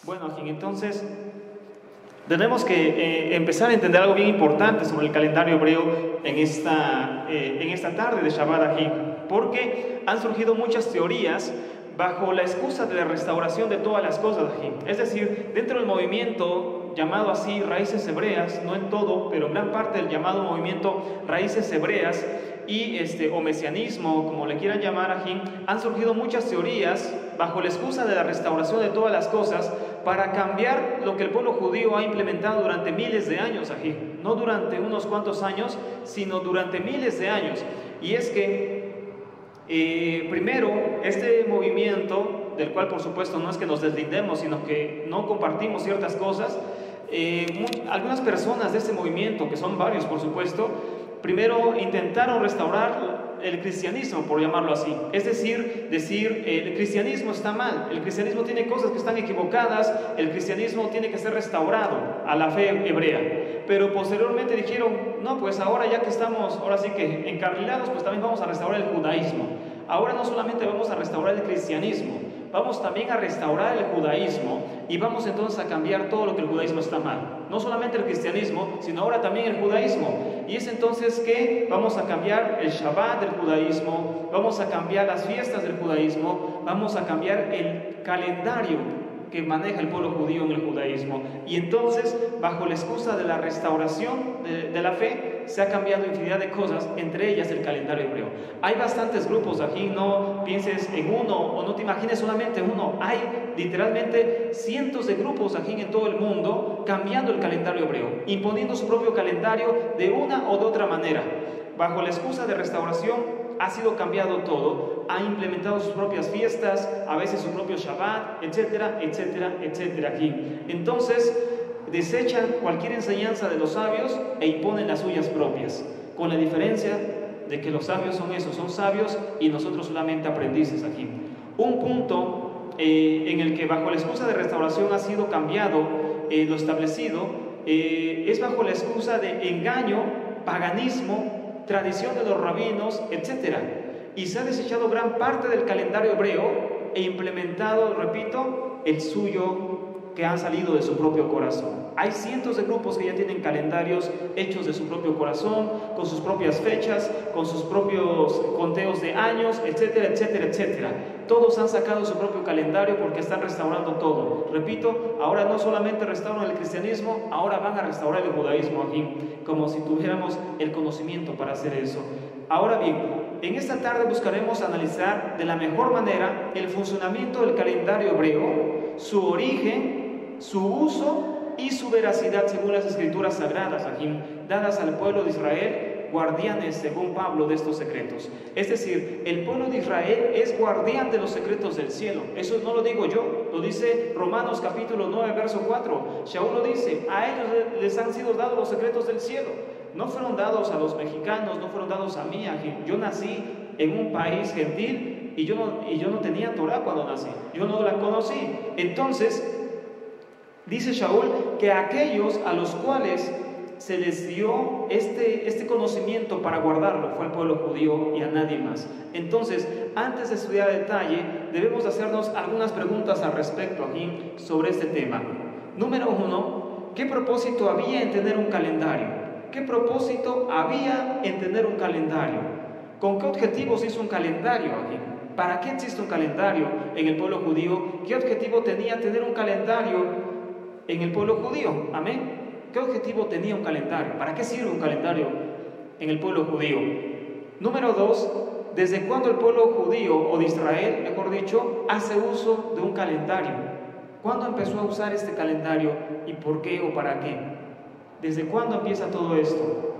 Bueno, Ajín, entonces tenemos que empezar a entender algo bien importante sobre el calendario hebreo en esta tarde de Shabbat, Ajín, porque han surgido muchas teorías bajo la excusa de la restauración de todas las cosas, Ajín. Es decir, dentro del movimiento llamado así Raíces Hebreas, no en todo, pero en gran parte del llamado movimiento Raíces Hebreas o mesianismo, como le quieran llamar, Ajín, han surgido muchas teorías bajo la excusa de la restauración de todas las cosas para cambiar lo que el pueblo judío ha implementado durante miles de años, Ajín. No durante unos cuantos años, sino durante miles de años. Y es que primero, este movimiento, del cual por supuesto no es que nos deslindemos, sino que no compartimos ciertas cosas, algunas personas de este movimiento, que son varios por supuesto, primero intentaron restaurar el cristianismo, por llamarlo así. Es decir, el cristianismo está mal, el cristianismo tiene cosas que están equivocadas, el cristianismo tiene que ser restaurado a la fe hebrea. Pero posteriormente dijeron, no, pues ahora ya que estamos, ahora sí que encarrilados, pues también vamos a restaurar el judaísmo. Ahora no solamente vamos a restaurar el cristianismo, vamos también a restaurar el judaísmo y vamos entonces a cambiar todo lo que el judaísmo está mal. No solamente el cristianismo, sino ahora también el judaísmo. Y es entonces que vamos a cambiar el Shabbat del judaísmo, vamos a cambiar las fiestas del judaísmo, vamos a cambiar el calendario que maneja el pueblo judío en el judaísmo. Y entonces, bajo la excusa de la restauración de la fe, se ha cambiado infinidad de cosas, entre ellas el calendario hebreo. Hay bastantes grupos aquí, no pienses en uno o no te imagines solamente uno. Hay literalmente cientos de grupos aquí en todo el mundo cambiando el calendario hebreo, imponiendo su propio calendario de una o de otra manera. Bajo la excusa de restauración ha sido cambiado todo, ha implementado sus propias fiestas, a veces su propio Shabbat, etcétera, etcétera, etcétera aquí. Entonces, desechan cualquier enseñanza de los sabios e imponen las suyas propias, con la diferencia de que los sabios son esos, son sabios y nosotros solamente aprendices aquí. Un punto en el que bajo la excusa de restauración ha sido cambiado lo establecido, es bajo la excusa de engaño, paganismo, tradición de los rabinos, etc. Y se ha desechado gran parte del calendario hebreo e implementado, repito, el suyo que han salido de su propio corazón. Hay cientos de grupos que ya tienen calendarios hechos de su propio corazón, con sus propias fechas, con sus propios conteos de años, etcétera, etcétera, etcétera. Todos han sacado su propio calendario porque están restaurando todo. Repito, ahora no solamente restauran el cristianismo, ahora van a restaurar el judaísmo aquí, como si tuviéramos el conocimiento para hacer eso. Ahora bien, en esta tarde buscaremos analizar de la mejor manera el funcionamiento del calendario hebreo, su origen, su uso y su veracidad según las escrituras sagradas, dadas al pueblo de Israel, guardianes, según Pablo, de estos secretos. Es decir, el pueblo de Israel es guardián de los secretos del cielo. Eso no lo digo yo, lo dice Romanos capítulo 9, verso 4. Shaul lo dice, a ellos les han sido dados los secretos del cielo. No fueron dados a los mexicanos, no fueron dados a mí. Yo nací en un país gentil y yo no tenía Torah cuando nací, yo no la conocí. Entonces, dice Shaul que aquellos a los cuales se les dio este conocimiento para guardarlo fue al pueblo judío y a nadie más. Entonces, antes de estudiar a detalle, debemos hacernos algunas preguntas al respecto aquí sobre este tema. Número 1, ¿qué propósito había en tener un calendario? ¿Qué propósito había en tener un calendario? ¿Con qué objetivos hizo un calendario aquí? ¿Para qué existe un calendario en el pueblo judío? ¿Qué objetivo tenía tener un calendario en el pueblo judío? Amén. ¿Qué objetivo tenía un calendario? ¿Para qué sirve un calendario en el pueblo judío? Número 2, ¿desde cuándo el pueblo judío, o de Israel, mejor dicho, hace uso de un calendario? ¿Cuándo empezó a usar este calendario y por qué o para qué? ¿Desde cuándo empieza todo esto?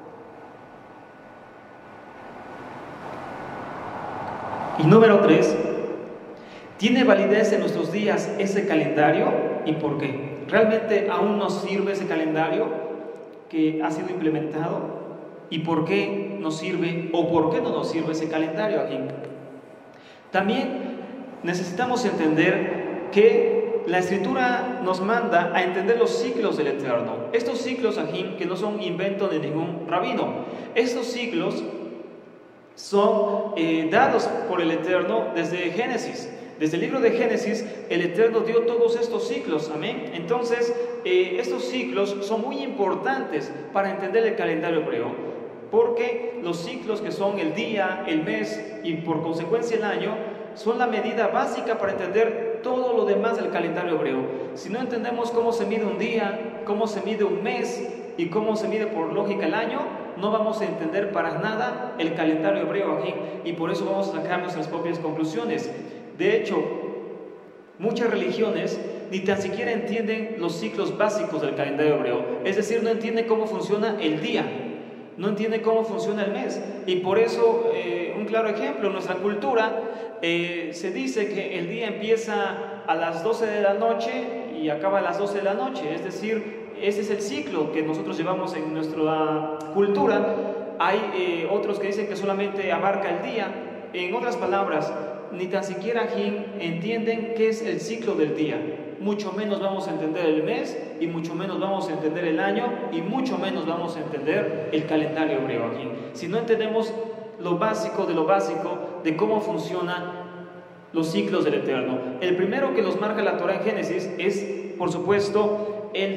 Y número 3, ¿tiene validez en nuestros días ese calendario y por qué? ¿Realmente aún nos sirve ese calendario que ha sido implementado? ¿Y por qué nos sirve o por qué no nos sirve ese calendario aquí? También necesitamos entender que la Escritura nos manda a entender los ciclos del Eterno. Estos ciclos aquí, que no son invento de ningún rabino, estos ciclos son dados por el Eterno desde Génesis. Desde el libro de Génesis, el Eterno dio todos estos ciclos, amén. Entonces, estos ciclos son muy importantes para entender el calendario hebreo, porque los ciclos, que son el día, el mes y por consecuencia el año, son la medida básica para entender todo lo demás del calendario hebreo. Si no entendemos cómo se mide un día, cómo se mide un mes y cómo se mide por lógica el año, no vamos a entender para nada el calendario hebreo aquí, y por eso vamos a sacar nuestras propias conclusiones. De hecho, muchas religiones ni tan siquiera entienden los ciclos básicos del calendario hebreo, es decir, no entienden cómo funciona el día, no entienden cómo funciona el mes, y por eso, un claro ejemplo, en nuestra cultura se dice que el día empieza a las 12 de la noche y acaba a las 12 de la noche, es decir, ese es el ciclo que nosotros llevamos en nuestra cultura. Hay otros que dicen que solamente abarca el día. En otras palabras, ni tan siquiera entienden qué es el ciclo del día, mucho menos vamos a entender el mes, y mucho menos vamos a entender el año, y mucho menos vamos a entender el calendario hebreo aquí. Si no entendemos lo básico de cómo funcionan los ciclos del Eterno. El primero que nos marca la Torah en Génesis es, por supuesto, el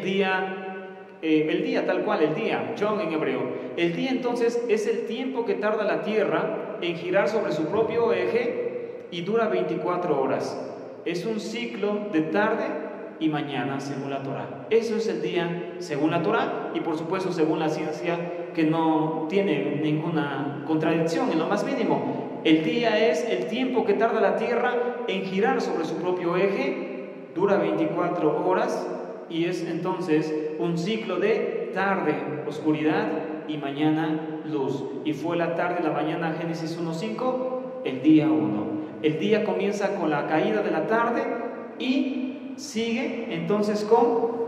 día tal cual, el día, Yom en hebreo. El día entonces es el tiempo que tarda la tierra en girar sobre su propio eje y dura 24 horas. Es un ciclo de tarde y mañana según la Torah. Eso es el día según la Torah, y por supuesto según la ciencia, que no tiene ninguna contradicción en lo más mínimo. El día es el tiempo que tarda la tierra en girar sobre su propio eje, dura 24 horas, y es entonces un ciclo de tarde, oscuridad, y mañana, luz. Y fue la tarde y la mañana, Génesis 1:5, el día 1. El día comienza con la caída de la tarde y sigue entonces con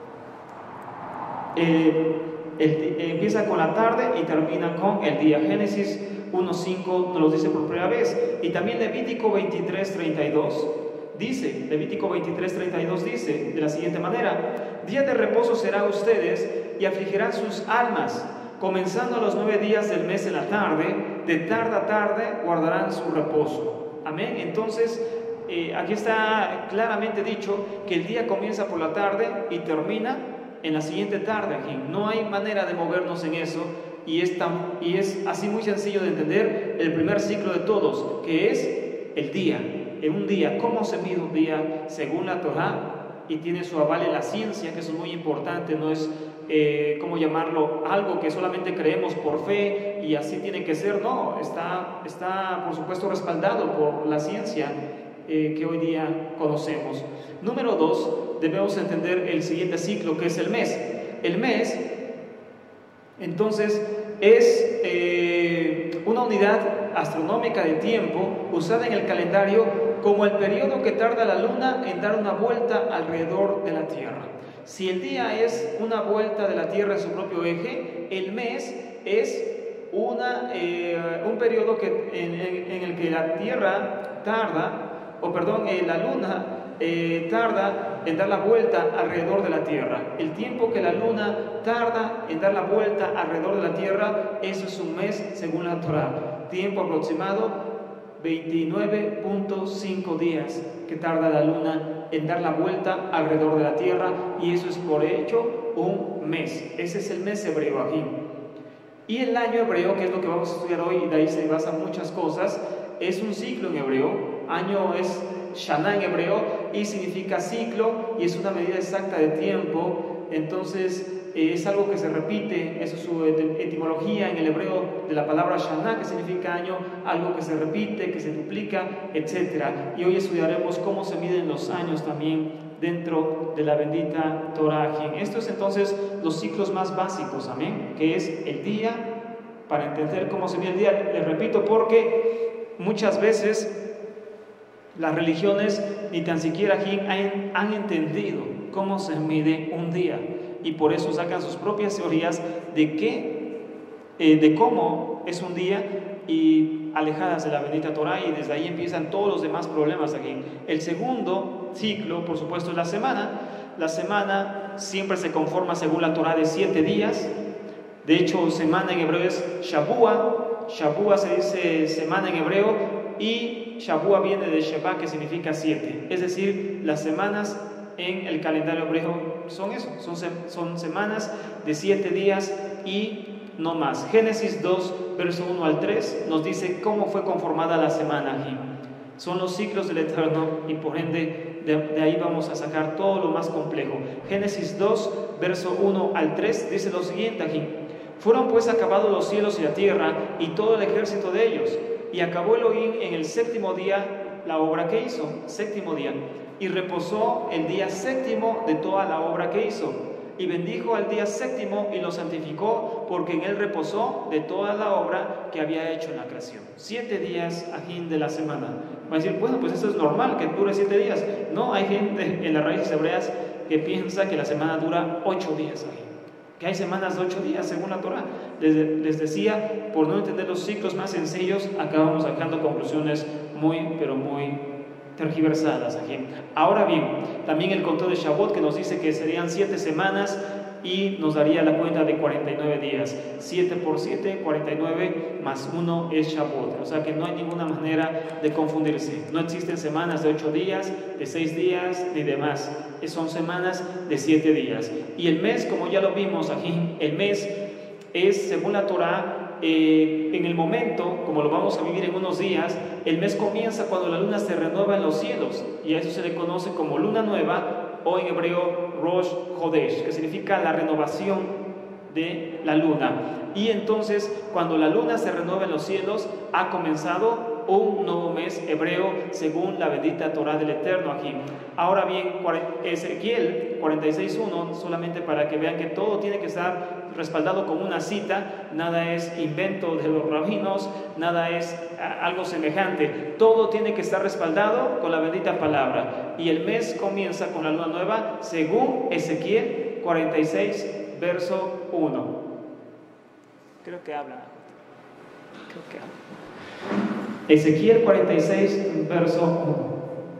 empieza con la tarde y termina con el día. Génesis 1:5 nos lo dice por primera vez. Y también Levítico 23:32 dice, Levítico 23:32 dice de la siguiente manera: día de reposo será a ustedes y afligirán sus almas, comenzando a los 9 días del mes en la tarde, de tarde a tarde guardarán su reposo. Amén. Entonces, aquí está claramente dicho que el día comienza por la tarde y termina en la siguiente tarde. Aquí no hay manera de movernos en eso, y es así muy sencillo de entender el primer ciclo de todos, que es el día. En un día, ¿cómo se mide un día según la Torah? Y tiene su aval en la ciencia, que eso es muy importante, no es, ¿cómo llamarlo?, algo que solamente creemos por fe y así tiene que ser. No, está por supuesto respaldado por la ciencia que hoy día conocemos. Número 2, debemos entender el siguiente ciclo, que es el mes. El mes, entonces, es una unidad astronómica de tiempo usada en el calendario como el periodo que tarda la luna en dar una vuelta alrededor de la Tierra. Si el día es una vuelta de la Tierra en su propio eje, el mes es un periodo en el que la Tierra tarda, la luna tarda en dar la vuelta alrededor de la Tierra. El tiempo que la luna tarda en dar la vuelta alrededor de la Tierra, eso es un mes según la Torah. Tiempo aproximado 29.5 días que tarda la luna en dar la vuelta alrededor de la Tierra, y eso es por hecho un mes. Ese es el mes hebreo aquí. Y el año hebreo, que es lo que vamos a estudiar hoy, y de ahí se basan muchas cosas, es un ciclo en hebreo. Año es Shana en hebreo y significa ciclo, y es una medida exacta de tiempo. Entonces es algo que se repite, eso es su etimología en el hebreo de la palabra Shana, que significa año, algo que se repite, que se duplica, etc. Y hoy estudiaremos cómo se miden los años también dentro de la bendita Torah. Esto es entonces los ciclos más básicos, amén, que es el día, para entender cómo se mide el día. Les repito, porque muchas veces las religiones ni tan siquiera han entendido cómo se mide un día, y por eso sacan sus propias teorías de cómo es un día, y alejadas de la bendita Torah, y desde ahí empiezan todos los demás problemas aquí. El segundo ciclo, por supuesto, es la semana. La semana siempre se conforma según la Torah de 7 días. De hecho, semana en hebreo es Shabua. Shabua se dice semana en hebreo, y Shavua viene de Sheva, que significa 7. Es decir, las semanas en el calendario hebreo son eso, son semanas de 7 días y no más. Génesis 2, verso 1 al 3 nos dice cómo fue conformada la semana aquí. Son los ciclos del Eterno y por ende de ahí vamos a sacar todo lo más complejo. Génesis 2, verso 1 al 3 dice lo siguiente aquí: fueron pues acabados los cielos y la tierra y todo el ejército de ellos, y acabó Elohim en el séptimo día la obra que hizo, séptimo día, y reposó el día séptimo de toda la obra que hizo. Y bendijo al día séptimo y lo santificó, porque en él reposó de toda la obra que había hecho en la creación. 7 días ajín de la semana. Va a decir, bueno, pues eso es normal, que dure 7 días. No, hay gente en las raíces hebreas que piensa que la semana dura 8 días ajín, que hay semanas de 8 días según la Torah. Les decía, por no entender los ciclos más sencillos, acabamos sacando conclusiones pero muy tergiversadas aquí. Ahora bien, también el conteo de Shavuot, que nos dice que serían 7 semanas y nos daría la cuenta de 49 días. 7 por 7, 49 más 1 es Shavuot. O sea que no hay ninguna manera de confundirse. No existen semanas de 8 días, de 6 días, ni demás. Son semanas de 7 días. Y el mes, como ya lo vimos aquí, el mes es, según la Torah, en el momento, como lo vamos a vivir en unos días, el mes comienza cuando la luna se renueva en los cielos, y a eso se le conoce como luna nueva, o en hebreo Rosh Chodesh, que significa la renovación de la luna. Y entonces, cuando la luna se renueva en los cielos, ha comenzado un nuevo mes hebreo según la bendita Torah del Eterno aquí. Ahora bien, Ezequiel 46:1, solamente para que vean que todo tiene que estar respaldado con una cita, nada es invento de los rabinos, nada es algo semejante, todo tiene que estar respaldado con la bendita palabra. Y el mes comienza con la luna nueva según Ezequiel 46, verso 1. Creo que habla. Ezequiel 46, verso 1.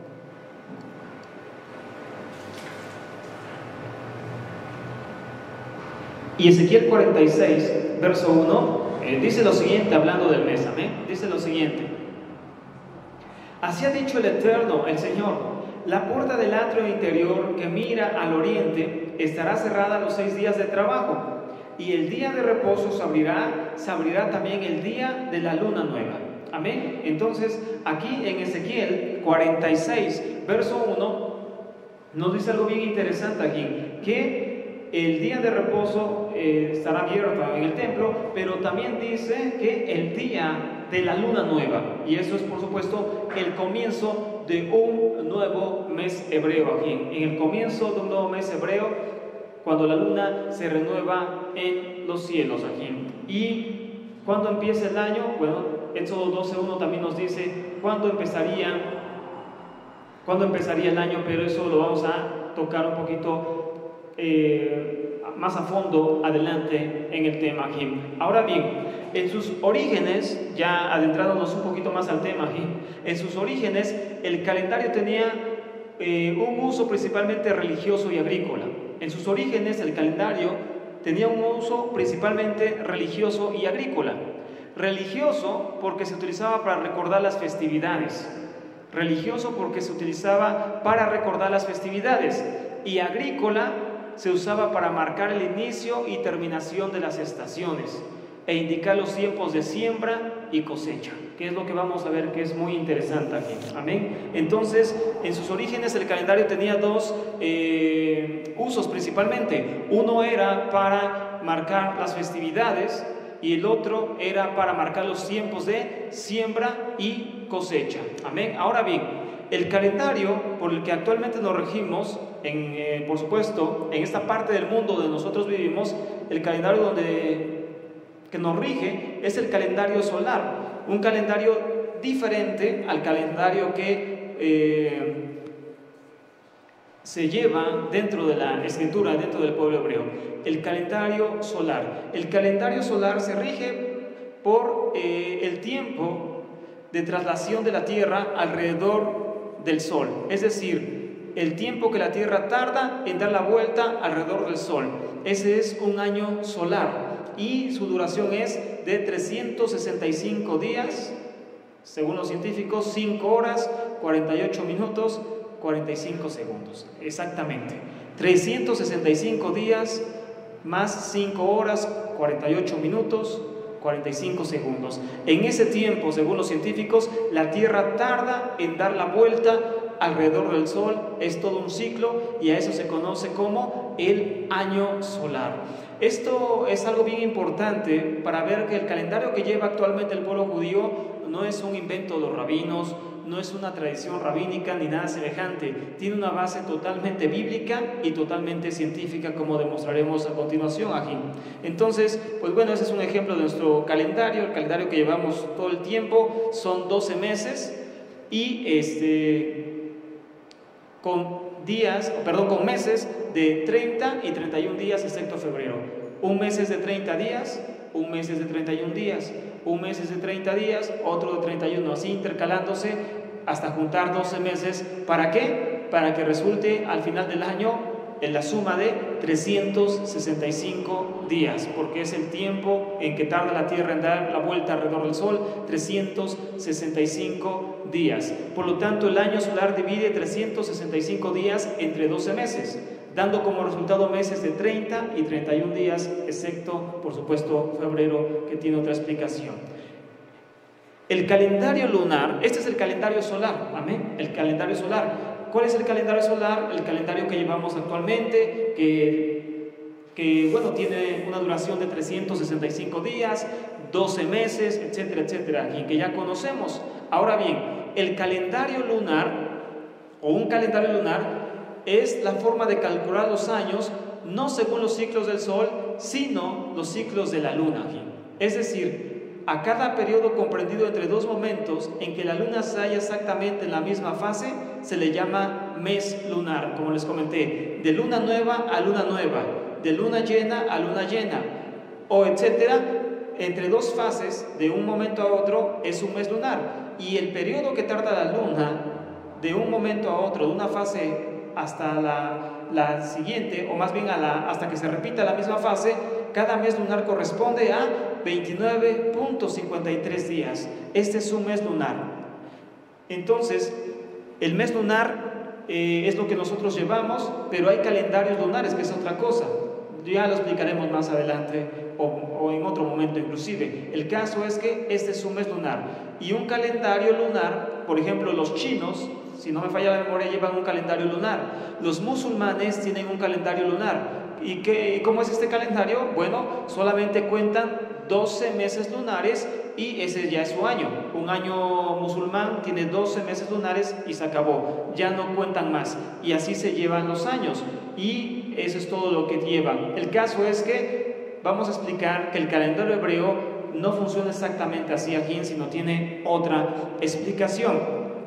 Y Ezequiel 46, verso 1, dice lo siguiente, hablando del mes, amén. Dice lo siguiente: así ha dicho el Eterno, el Señor, la puerta del atrio interior que mira al oriente estará cerrada los 6 días de trabajo, y el día de reposo se abrirá también el día de la luna nueva. Amén. Entonces, aquí en Ezequiel 46, verso 1, nos dice algo bien interesante aquí, que el día de reposo estará abierto en el templo, pero también dice que el día de la luna nueva, y eso es por supuesto el comienzo de un nuevo mes hebreo aquí, en el comienzo de un nuevo mes hebreo, cuando la luna se renueva en los cielos aquí. Y cuando empieza el año, bueno, Éxodo 12:1 también nos dice cuándo empezaría el año, pero eso lo vamos a tocar un poquito más a fondo adelante en el tema aquí. Ahora bien, en sus orígenes, ya adentrándonos un poquito más al tema aquí, en sus orígenes el calendario tenía un uso principalmente religioso y agrícola. En sus orígenes el calendario tenía un uso principalmente religioso y agrícola. Religioso porque se utilizaba para recordar las festividades. Religioso porque se utilizaba para recordar las festividades. Y agrícola se usaba para marcar el inicio y terminación de las estaciones e indicar los tiempos de siembra y cosecha, que es lo que vamos a ver que es muy interesante aquí. Amén. Entonces, en sus orígenes el calendario tenía 2 usos principalmente. Uno era para marcar las festividades y el otro era para marcar los tiempos de siembra y cosecha. Amén. Ahora bien, el calendario por el que actualmente nos regimos, por supuesto, en esta parte del mundo donde nosotros vivimos, el calendario que nos rige es el calendario solar, un calendario diferente al calendario que se lleva dentro de la escritura, dentro del pueblo hebreo. El calendario solar. El calendario solar se rige por el tiempo de traslación de la Tierra alrededor del Sol, es decir, el tiempo que la Tierra tarda en dar la vuelta alrededor del Sol. Ese es un año solar y su duración es de 365 días Según los científicos, 5 horas, 48 minutos, 45 segundos. Exactamente. 365 días más 5 horas, 48 minutos, 45 segundos. En ese tiempo, según los científicos, la Tierra tarda en dar la vuelta alrededor del Sol. Es todo un ciclo y a eso se conoce como el año solar. Esto es algo bien importante para ver que el calendario que lleva actualmente el pueblo judío no es un invento de los rabinos, no es una tradición rabínica ni nada semejante. Tiene una base totalmente bíblica y totalmente científica, como demostraremos a continuación aquí. Entonces, pues bueno, ese es un ejemplo de nuestro calendario. El calendario que llevamos todo el tiempo son 12 meses y con meses de 30 y 31 días, excepto febrero. Un mes es de 30 días, un mes es de 31 días, un mes es de 30 días, otro de 31, así intercalándose hasta juntar 12 meses. ¿Para qué? Para que resulte al final del año en la suma de 365 días, porque es el tiempo en que tarda la Tierra en dar la vuelta alrededor del Sol, 365 días. Por lo tanto, el año solar divide 365 días entre 12 meses, dando como resultado meses de 30 y 31 días, excepto, por supuesto, febrero, que tiene otra explicación. El calendario lunar, este es el calendario solar, amén, el calendario solar. ¿Cuál es el calendario solar? El calendario que llevamos actualmente, que bueno, tiene una duración de 365 días, 12 meses, etcétera, etcétera, y que ya conocemos. Ahora bien, el calendario lunar, o un calendario lunar, es la forma de calcular los años, no según los ciclos del Sol, sino los ciclos de la Luna. Es decir, a cada periodo comprendido entre dos momentos en que la Luna se halla exactamente en la misma fase, se le llama mes lunar, como les comenté, de luna nueva a luna nueva, de luna llena a luna llena, o etcétera. Entre dos fases, de un momento a otro, es un mes lunar. Y el periodo que tarda la Luna de un momento a otro, de una fase hasta la siguiente, o más bien hasta que se repita la misma fase, cada mes lunar corresponde a 29.53 días. Este es un mes lunar. Entonces, el mes lunar es lo que nosotros llevamos, pero hay calendarios lunares, que es otra cosa. Ya lo explicaremos más adelante o en otro momento inclusive. El caso es que este es un mes lunar. Y un calendario lunar, por ejemplo, los chinos, si no me falla la memoria, llevan un calendario lunar. Los musulmanes tienen un calendario lunar. ¿Y cómo es este calendario? Bueno, solamente cuentan 12 meses lunares y ese ya es su año. Un año musulmán tiene 12 meses lunares y se acabó. Ya no cuentan más. Y así se llevan los años. Y eso es todo lo que llevan. El caso es que vamos a explicar que el calendario hebreo no funciona exactamente así aquí, sino tiene otra explicación.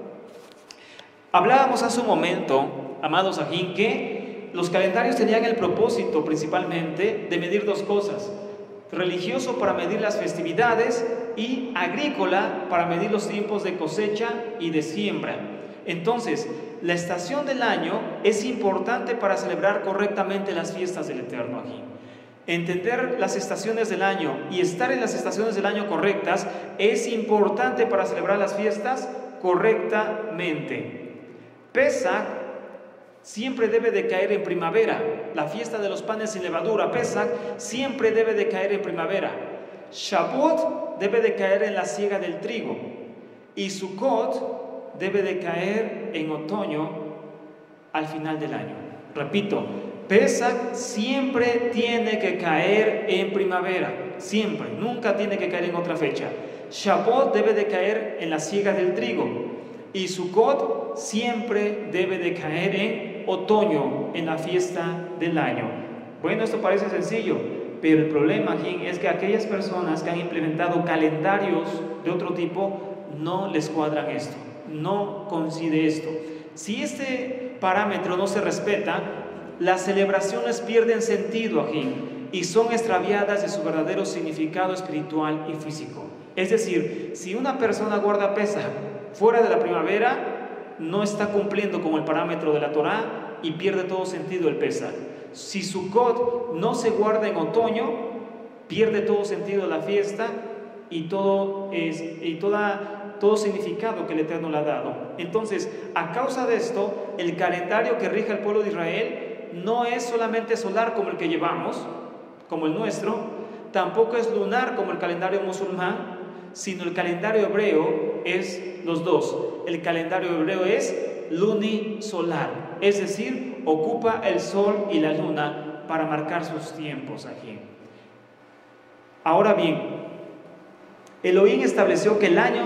Hablábamos hace un momento, amados ajín, que los calendarios tenían el propósito principalmente de medir dos cosas: religioso para medir las festividades y agrícola para medir los tiempos de cosecha y de siembra. Entonces, la estación del año es importante para celebrar correctamente las fiestas del Eterno aquí. Entender las estaciones del año y estar en las estaciones del año correctas es importante para celebrar las fiestas correctamente. Pesach siempre debe de caer en primavera. La fiesta de los panes sin levadura, Pesach, siempre debe de caer en primavera. Shavuot debe de caer en la siega del trigo. Y Sukkot debe de caer en otoño al final del año. Repito, Pesach siempre tiene que caer en primavera. Siempre, nunca tiene que caer en otra fecha. Shavuot debe de caer en la siega del trigo. Y Sukkot siempre debe de caer en otoño, en la fiesta del año. Bueno, esto parece sencillo, pero el problema aquí es que aquellas personas que han implementado calendarios de otro tipo no les cuadran esto, no coincide esto. Si este parámetro no se respeta, las celebraciones pierden sentido aquí y son extraviadas de su verdadero significado espiritual y físico. Es decir, si una persona guarda Pesaj fuera de la primavera, no está cumpliendo con el parámetro de la Torá y pierde todo sentido el Pesaj. Si Sukkot no se guarda en otoño, pierde todo sentido la fiesta y toda todo significado que el Eterno le ha dado. Entonces, a causa de esto, el calendario que rige al pueblo de Israel no es solamente solar como el que llevamos, como el nuestro, tampoco es lunar como el calendario musulmán, sino el calendario hebreo es los dos. El calendario hebreo es lunisolar, es decir, ocupa el sol y la luna para marcar sus tiempos aquí. Ahora bien, Elohim estableció que el año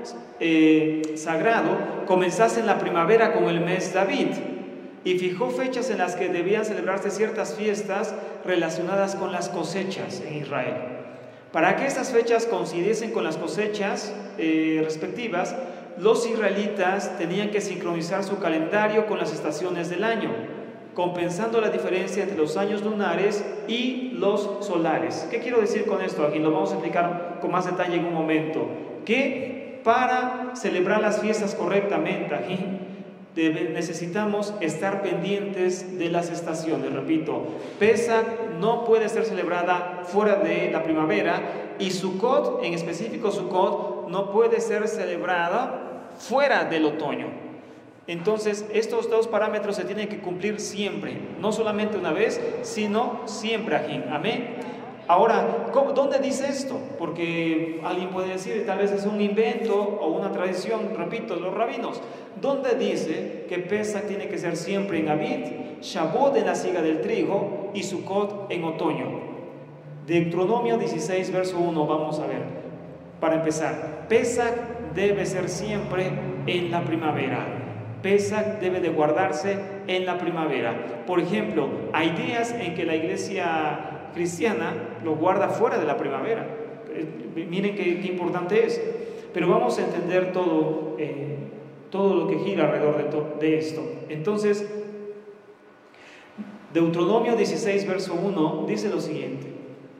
sagrado comenzase en la primavera con el mes David y fijó fechas en las que debían celebrarse ciertas fiestas relacionadas con las cosechas en Israel. Para que estas fechas coincidiesen con las cosechas respectivas, los israelitas tenían que sincronizar su calendario con las estaciones del año, compensando la diferencia entre los años lunares y los solares. ¿Qué quiero decir con esto? Aquí lo vamos a explicar con más detalle en un momento. Que para celebrar las fiestas correctamente, aquí necesitamos estar pendientes de las estaciones. Repito, Pesach no puede ser celebrada fuera de la primavera y Sukkot, en específico Sukkot, no puede ser celebrada fuera del otoño. Entonces, estos dos parámetros se tienen que cumplir siempre, no solamente una vez, sino siempre aquí. Amén. Ahora, ¿dónde dice esto? Porque alguien puede decir, tal vez es un invento o una tradición, repito, los rabinos. ¿Dónde dice que Pesach tiene que ser siempre en Abid, Shavuot en la siega del trigo y Sukkot en otoño? Deuteronomio 16, verso 1, vamos a ver. Para empezar, Pesach debe ser siempre en la primavera. Pesach debe de guardarse en la primavera. Por ejemplo, hay días en que la iglesia cristiana lo guarda fuera de la primavera. Miren qué importante es. Pero vamos a entender todo lo que gira alrededor de esto. Entonces, Deuteronomio 16, verso 1, dice lo siguiente.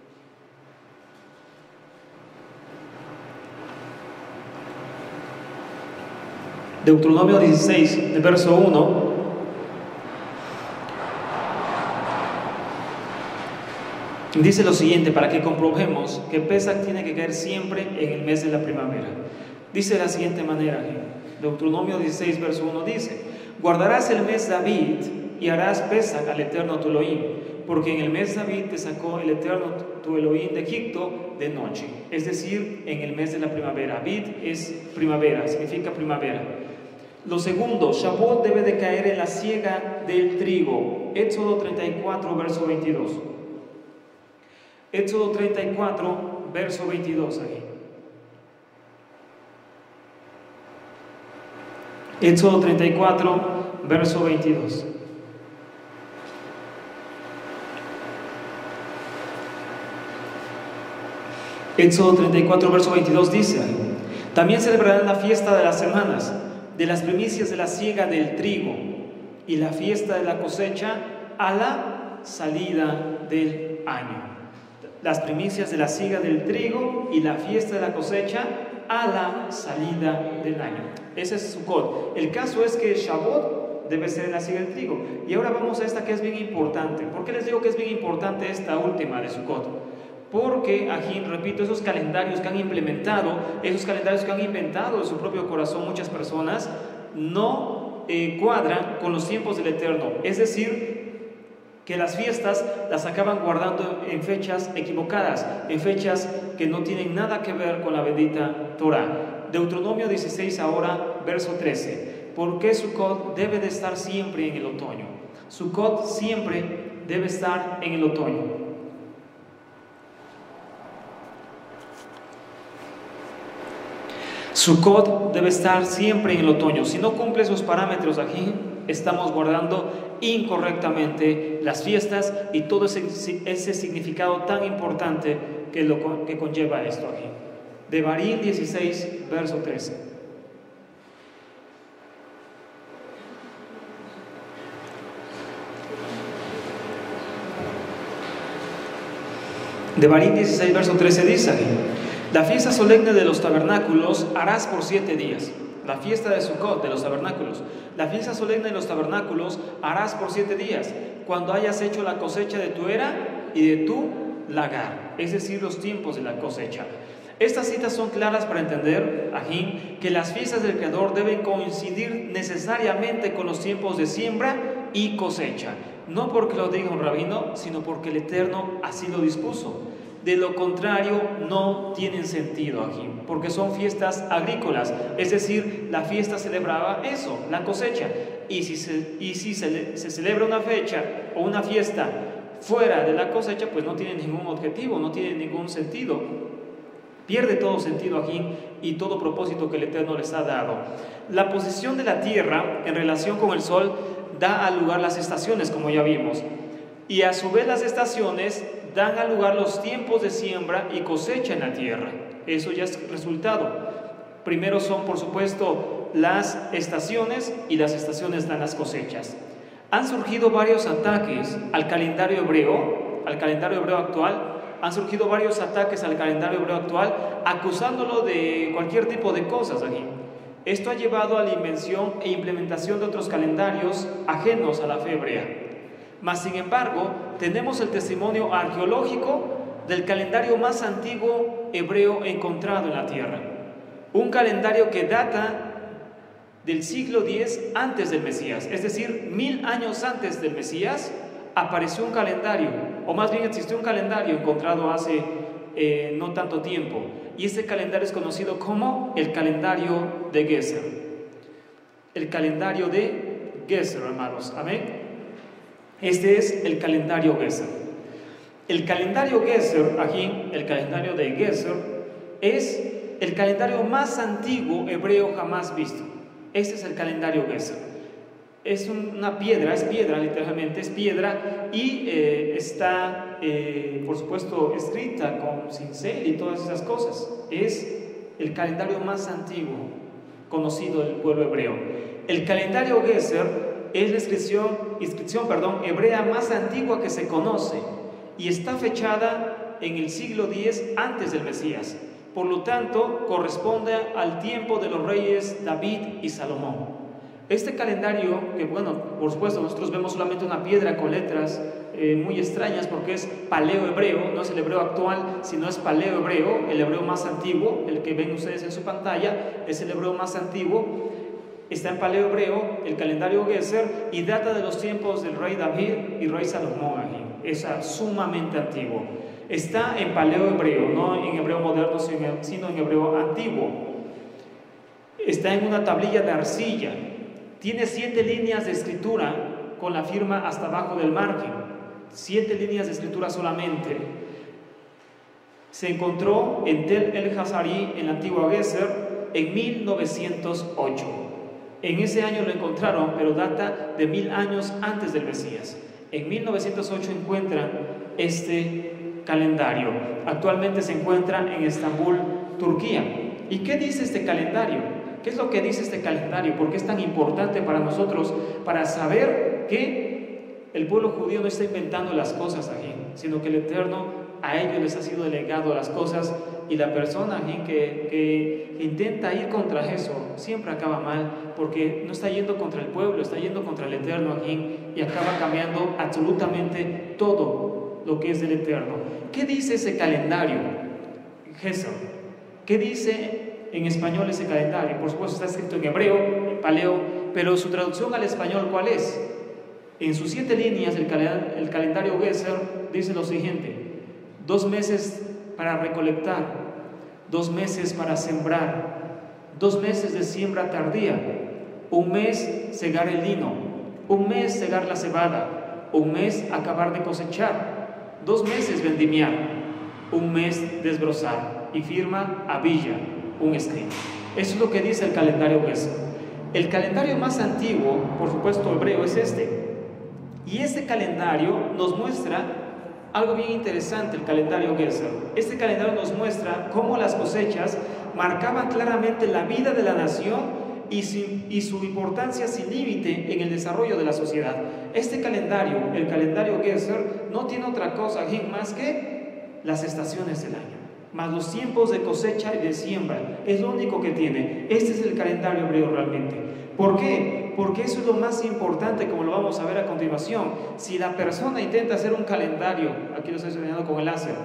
Deuteronomio 16, verso 1. Dice lo siguiente, para que comprobemos que Pesach tiene que caer siempre en el mes de la primavera. Dice de la siguiente manera, Deuteronomio 16, verso 1 dice: guardarás el mes David y harás Pesach al Eterno tu Elohim, porque en el mes David te sacó el Eterno tu Elohim de Egipto de noche. Es decir, en el mes de la primavera. David es primavera, significa primavera. Lo segundo, Shavuot debe de caer en la siega del trigo. Éxodo 34, verso 22. Éxodo 34, verso 22 ahí. Éxodo 34, verso 22. Éxodo 34, verso 22 dice: también celebrarán la fiesta de las semanas, de las primicias de la siega del trigo y la fiesta de la cosecha a la salida del año. Las primicias de la siega del trigo y la fiesta de la cosecha a la salida del año. Ese es Sukkot. El caso es que Shavuot debe ser en la siega del trigo. Y ahora vamos a esta que es bien importante. ¿Por qué les digo que es bien importante esta última de Sukkot? Porque aquí, repito, esos calendarios que han implementado, esos calendarios que han inventado de su propio corazón muchas personas, no cuadran con los tiempos del Eterno. Es decir, que las fiestas las acaban guardando en fechas equivocadas, en fechas que no tienen nada que ver con la bendita Torah. Deuteronomio 16 ahora, verso 13. ¿Por qué Sukkot debe de estar siempre en el otoño? Sukkot siempre debe estar en el otoño. Sukkot debe estar siempre en el otoño. Si no cumple esos parámetros aquí, estamos guardando incorrectamente las fiestas y todo ese significado tan importante que conlleva esto aquí. Devarim 16, verso 13. Devarim 16, verso 13 dice aquí: la fiesta solemne de los tabernáculos harás por 7 días. La fiesta de Sukkot, de los tabernáculos. La fiesta solemne de los tabernáculos harás por 7 días, cuando hayas hecho la cosecha de tu era y de tu lagar, es decir, los tiempos de la cosecha. Estas citas son claras para entender, Ajín, que las fiestas del Creador deben coincidir necesariamente con los tiempos de siembra y cosecha. No porque lo diga un rabino, sino porque el Eterno así lo dispuso. De lo contrario, no tienen sentido aquí, porque son fiestas agrícolas, es decir, la fiesta celebraba eso, la cosecha. Y si se celebra una fecha o una fiesta fuera de la cosecha, pues no tiene ningún objetivo, no tiene ningún sentido. Pierde todo sentido aquí y todo propósito que el Eterno les ha dado. La posición de la tierra en relación con el sol da al lugar las estaciones, como ya vimos. Y a su vez las estaciones dan al lugar los tiempos de siembra y cosecha en la tierra. Eso ya es resultado. Primero son, por supuesto, las estaciones, y las estaciones dan las cosechas. Han surgido varios ataques al calendario hebreo actual. Han surgido varios ataques al calendario hebreo actual, acusándolo de cualquier tipo de cosas aquí. Esto ha llevado a la invención e implementación de otros calendarios ajenos a la fe hebrea. Mas, sin embargo, tenemos el testimonio arqueológico del calendario más antiguo hebreo encontrado en la tierra. Un calendario que data del siglo X antes del Mesías, es decir, 1000 años antes del Mesías, apareció un calendario, o más bien existió un calendario encontrado hace no tanto tiempo. Y este calendario es conocido como el calendario de Geser. El calendario de Geser, hermanos. Amén. Este es el calendario Geser. El calendario Geser, aquí, el calendario de Geser, es el calendario más antiguo hebreo jamás visto. Este es el calendario Geser. Es una piedra, es piedra, literalmente es piedra, y está, por supuesto, escrita con cincel y todas esas cosas. Es el calendario más antiguo conocido del pueblo hebreo. El calendario Geser es la inscripción hebrea más antigua que se conoce y está fechada en el siglo X antes del Mesías. Por lo tanto, corresponde al tiempo de los reyes David y Salomón. Este calendario, que bueno, por supuesto nosotros vemos solamente una piedra con letras muy extrañas porque es paleo-hebreo, no es el hebreo actual, sino es paleo-hebreo, el hebreo más antiguo, el que ven ustedes en su pantalla, es el hebreo más antiguo. Está en paleo-hebreo, el calendario Geser, y data de los tiempos del rey David y rey Salomón. Es sumamente antiguo. Está en paleo-hebreo, no en hebreo moderno, sino en hebreo antiguo. Está en una tablilla de arcilla. Tiene 7 líneas de escritura con la firma hasta abajo del margen. 7 líneas de escritura solamente. Se encontró en Tel el Hazari, en la antigua Geser, en 1908. En ese año lo encontraron, pero data de 1000 años antes del Mesías. En 1908 encuentran este calendario. Actualmente se encuentra en Estambul, Turquía. ¿Y qué dice este calendario? ¿Qué es lo que dice este calendario? ¿Por qué es tan importante para nosotros? Para saber que el pueblo judío no está inventando las cosas aquí, sino que el Eterno a ellos les ha sido delegado las cosas, y la persona que intenta ir contra eso siempre acaba mal, porque no está yendo contra el pueblo, está yendo contra el Eterno aquí, y acaba cambiando absolutamente todo lo que es del Eterno. ¿Qué dice ese calendario Geser? ¿Qué dice en español ese calendario? Por supuesto está escrito en hebreo, en paleo, pero su traducción al español, ¿cuál es? En sus 7 líneas el calendario Geser dice lo siguiente: 2 meses para recolectar, 2 meses para sembrar, 2 meses de siembra tardía, 1 mes segar el lino, 1 mes segar la cebada, 1 mes acabar de cosechar, 2 meses vendimiar, 1 mes desbrozar, y firma Abilla, un escrito. Eso es lo que dice el calendario Geser. El calendario más antiguo, por supuesto hebreo, es este. Y este calendario nos muestra algo bien interesante, el calendario Geser. Este calendario nos muestra cómo las cosechas marcaban claramente la vida de la nación y su importancia sin límite en el desarrollo de la sociedad. Este calendario, el calendario Geser, no tiene otra cosa más que las estaciones del año, más los tiempos de cosecha y de siembra. Es lo único que tiene. Este es el calendario hebreo realmente. ¿Por qué? Porque eso es lo más importante, como lo vamos a ver a continuación. Si la persona intenta hacer un calendario, aquí lo estoy señalando con el láser,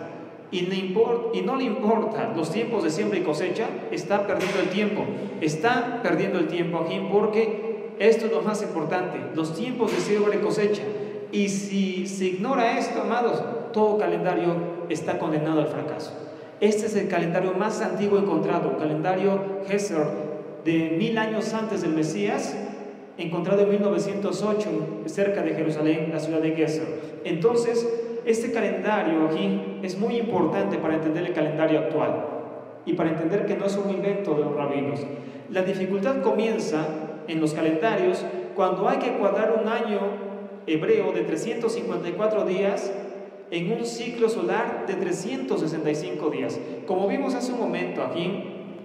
y no le importa los tiempos de siembra y cosecha, está perdiendo el tiempo. Está perdiendo el tiempo aquí, porque esto es lo más importante, los tiempos de siembra y cosecha. Y si se ignora esto, amados, todo calendario está condenado al fracaso. Este es el calendario más antiguo encontrado, calendario Geser, de 1000 años antes del Mesías, encontrado en 1908, cerca de Jerusalén, la ciudad de Geser. Entonces, este calendario aquí es muy importante para entender el calendario actual y para entender que no es un invento de los rabinos. La dificultad comienza en los calendarios cuando hay que cuadrar un año hebreo de 354 días en un ciclo solar de 365 días. Como vimos hace un momento aquí,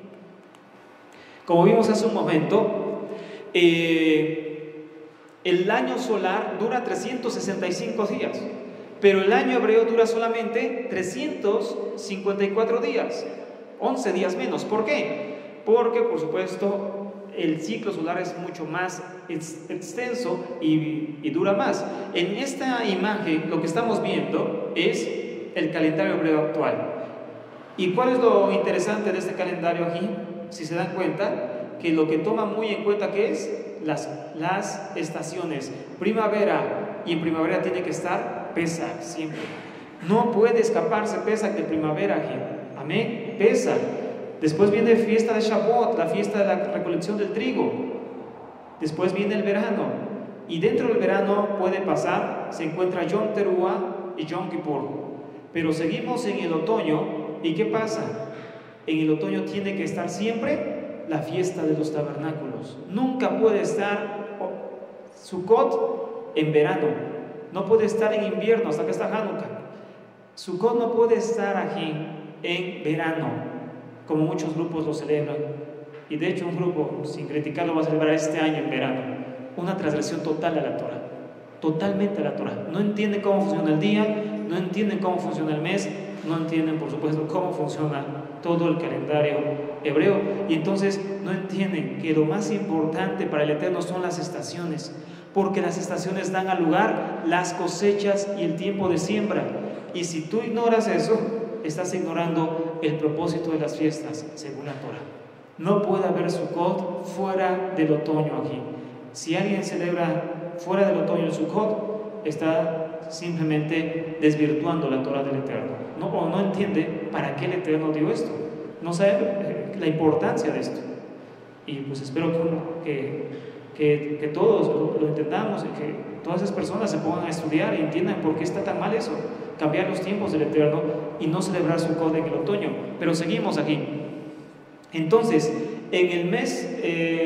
el año solar dura 365 días, pero el año hebreo dura solamente 354 días, 11 días menos. ¿Por qué? Porque, por supuesto, el ciclo solar es mucho más extenso y dura más. En esta imagen lo que estamos viendo es el calendario hebreo actual. ¿Y cuál es lo interesante de este calendario aquí? Si se dan cuenta, que lo que toma muy en cuenta que es las estaciones. Primavera, y en primavera tiene que estar Pesach siempre. No puede escaparse Pesach de primavera aquí. Amén. Pesach. Después viene fiesta de Shavuot, la fiesta de la recolección del trigo. Después viene el verano. Y dentro del verano puede pasar, se encuentra Yom Teruah y Yom Kippur. Pero seguimos en el otoño. ¿Y qué pasa? En el otoño tiene que estar siempre la fiesta de los tabernáculos. Nunca puede estar Sukkot en verano. No puede estar en invierno hasta que está Hanukkah. Sukkot no puede estar aquí en verano, como muchos grupos lo celebran. Y de hecho un grupo, sin criticarlo, va a celebrar este año en verano. Una transgresión total a la Torah. Totalmente a la Torah. No entienden cómo funciona el día, no entienden cómo funciona el mes, no entienden, por supuesto, cómo funciona todo el calendario hebreo. Y entonces no entienden que lo más importante para el Eterno son las estaciones, porque las estaciones dan a lugar las cosechas y el tiempo de siembra. Y si tú ignoras eso, estás ignorando el propósito de las fiestas según la Torah. No puede haber Sukkot fuera del otoño aquí. Si alguien celebra fuera del otoño el Sukkot, está simplemente desvirtuando la Torah del Eterno. O no entiende para qué el Eterno dio esto. No sabe la importancia de esto. Y pues espero que todos lo entendamos y que todas esas personas se pongan a estudiar y entiendan por qué está tan mal eso. Cambiar los tiempos del Eterno y no celebrar Sukkot en el otoño. Pero seguimos aquí. Entonces, en el mes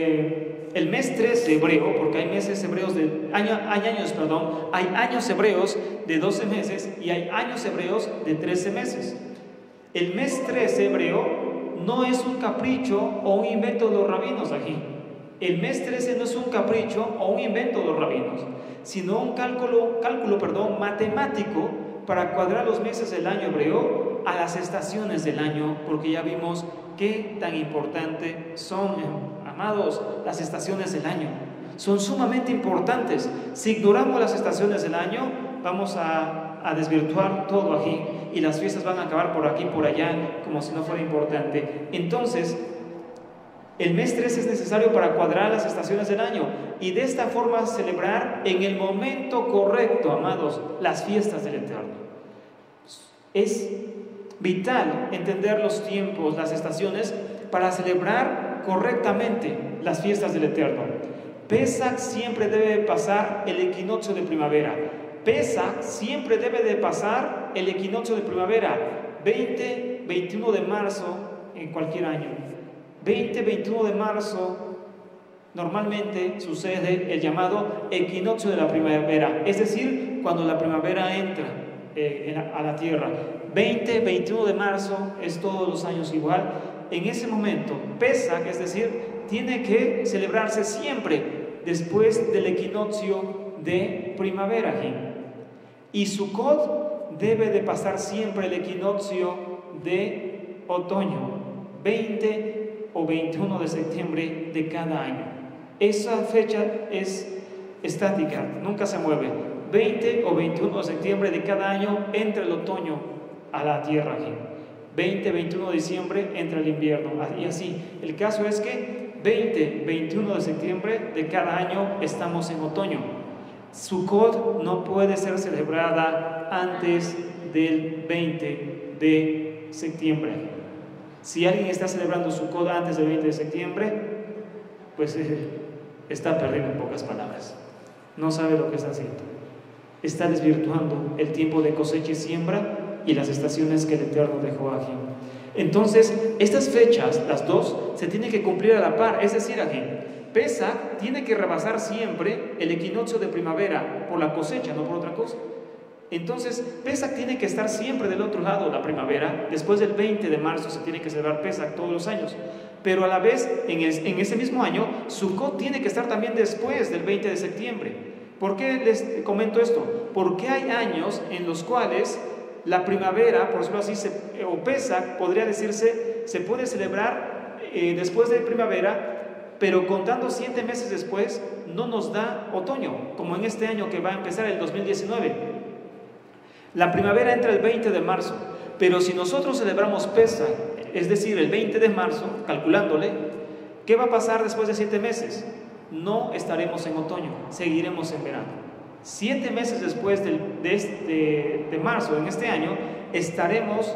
13 hebreo, porque hay meses hebreos hay años hebreos de 12 meses y hay años hebreos de 13 meses. El mes 13 hebreo no es un capricho o un invento de los rabinos aquí. El mes 13 no es un capricho o un invento de los rabinos, sino un cálculo matemático para cuadrar los meses del año hebreo a las estaciones del año, porque ya vimos qué tan importante son, amados, las estaciones del año. Son sumamente importantes. Si ignoramos las estaciones del año, vamos a desvirtuar todo aquí y las fiestas van a acabar por aquí y por allá como si no fuera importante. Entonces, el mes 13 es necesario para cuadrar las estaciones del año y de esta forma celebrar en el momento correcto, amados, las fiestas del Eterno. Es vital entender los tiempos, las estaciones, para celebrar correctamente las fiestas del Eterno. Pesach siempre debe pasar el equinoccio de primavera. Pesach siempre debe de pasar el equinoccio de primavera, 20, 21 de marzo en cualquier año. 20, 21 de marzo normalmente sucede el llamado equinoccio de la primavera, es decir, cuando la primavera entra a la tierra. 20, 21 de marzo es todos los años igual. En ese momento, Pesach, es decir, tiene que celebrarse siempre después del equinoccio de primavera. Y Sukkot debe de pasar siempre el equinoccio de otoño, 20 o 21 de septiembre de cada año. Esa fecha es estática, nunca se mueve. 20 o 21 de septiembre de cada año entra el otoño a la tierra aquí. 20, 21 de diciembre entra el invierno, y así. El caso es que 20, 21 de septiembre de cada año estamos en otoño. Sukkot no puede ser celebrada antes del 20 de septiembre. Si alguien está celebrando Sukkot antes del 20 de septiembre, pues está perdiendo, en pocas palabras. No sabe lo que está haciendo. Está desvirtuando el tiempo de cosecha y siembra y las estaciones que el Eterno dejó aquí. Entonces, estas fechas, las dos, se tienen que cumplir a la par. Es decir, aquí, Pesach tiene que rebasar siempre el equinoccio de primavera por la cosecha, no por otra cosa. Entonces, Pesach tiene que estar siempre del otro lado, la primavera. Después del 20 de marzo se tiene que celebrar Pesach todos los años. Pero a la vez, en ese mismo año, Sukkot tiene que estar también después del 20 de septiembre. ¿Por qué les comento esto? Porque hay años en los cuales la primavera, por decirlo así, o Pesach, podría decirse, se puede celebrar después de primavera, pero contando 7 meses después, no nos da otoño, como en este año que va a empezar el 2019. La primavera entra el 20 de marzo, pero si nosotros celebramos Pesach, es decir, el 20 de marzo, calculándole, ¿qué va a pasar después de 7 meses? No estaremos en otoño, seguiremos en verano. 7 meses después de marzo, en este año, estaremos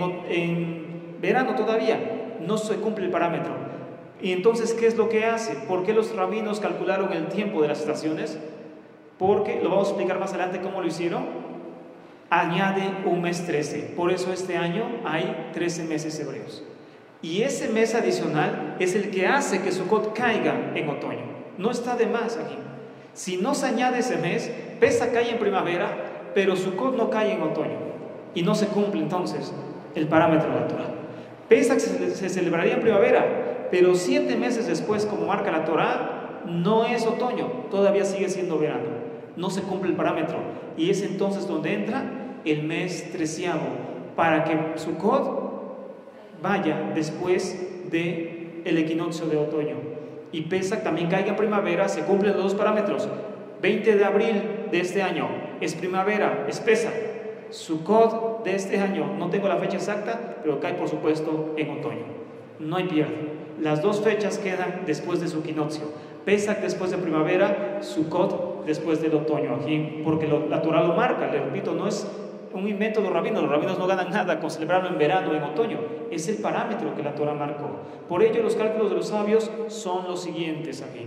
en verano todavía. No se cumple el parámetro. Y entonces, ¿qué es lo que hace? ¿Por qué los rabinos calcularon el tiempo de las estaciones? Porque, lo vamos a explicar más adelante cómo lo hicieron, añade un mes 13. Por eso este año hay 13 meses hebreos. Y ese mes adicional es el que hace que Sukkot caiga en otoño. No está de más aquí. Si no se añade ese mes, Pesach cae en primavera, pero Sukkot no cae en otoño. Y no se cumple entonces el parámetro de la Torah. Pesach se celebraría en primavera, pero 7 meses después, como marca la Torah, no es otoño, todavía sigue siendo verano. No se cumple el parámetro. Y es entonces donde entra el mes 13avo, para que Sukkot vaya después del equinoccio de otoño. Y Pesach también caiga en primavera, se cumplen los dos parámetros. 20 de abril de este año es primavera, es Pesach. Sukkot de este año, no tengo la fecha exacta, pero cae por supuesto en otoño. No hay pierde. Las dos fechas quedan después de su equinoccio. Pesach después de primavera, Sukkot después del otoño. Aquí, porque la Torah lo marca, le repito, no es un invento de los rabinos no ganan nada con celebrarlo en verano o en otoño, es el parámetro que la Torah marcó. Por ello los cálculos de los sabios son los siguientes aquí.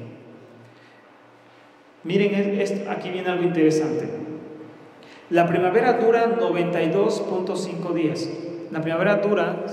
Miren, aquí viene algo interesante. La primavera dura 92.5 días. La primavera dura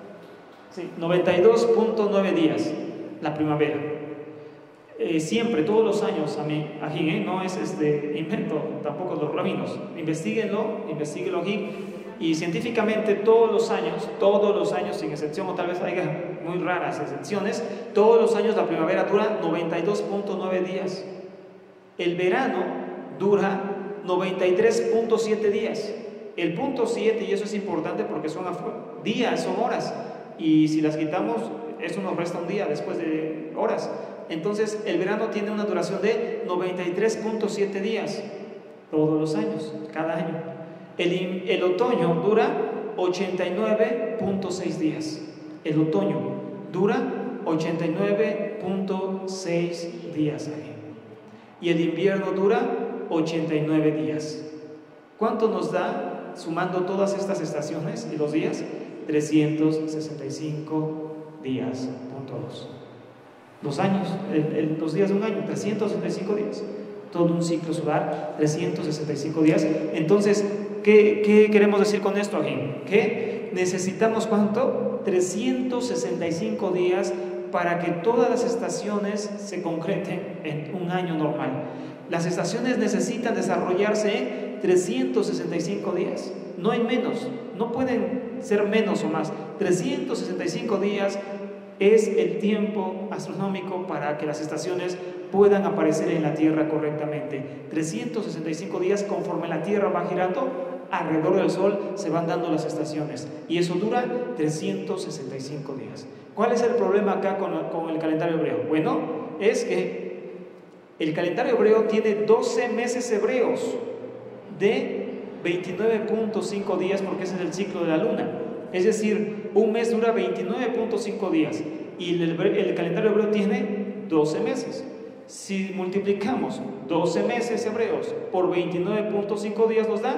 92.9 días, la primavera. Siempre, todos los años, aquí, no es invento tampoco los rabinos. Investíguenlo aquí. Y científicamente todos los años, sin excepción, o tal vez haya muy raras excepciones, todos los años la primavera dura 92.9 días. El verano dura 93.7 días. El punto 7, y eso es importante porque son días, son horas. Y si las quitamos, eso nos resta un día después de horas. Entonces, el verano tiene una duración de 93.7 días, todos los años, cada año. El otoño dura 89.6 días. El otoño dura 89.6 días. Y el invierno dura 89 días. ¿Cuánto nos da, sumando todas estas estaciones y los días? 365 días, punto 2. Los años, los días de un año, 365 días. Todo un ciclo solar, 365 días. Entonces, ¿qué queremos decir con esto, Agim? Que necesitamos, ¿cuánto? 365 días para que todas las estaciones se concreten en un año normal. Las estaciones necesitan desarrollarse en 365 días. No hay menos, no pueden ser menos o más. 365 días es el tiempo astronómico para que las estaciones puedan aparecer en la Tierra correctamente. 365 días, conforme la Tierra va girando alrededor del Sol, se van dando las estaciones. Y eso dura 365 días. ¿Cuál es el problema acá con el calendario hebreo? Bueno, es que el calendario hebreo tiene 12 meses hebreos de 29.5 días, porque ese es el ciclo de la luna. Es decir, un mes dura 29.5 días y el calendario hebreo tiene 12 meses. Si multiplicamos 12 meses hebreos por 29.5 días nos da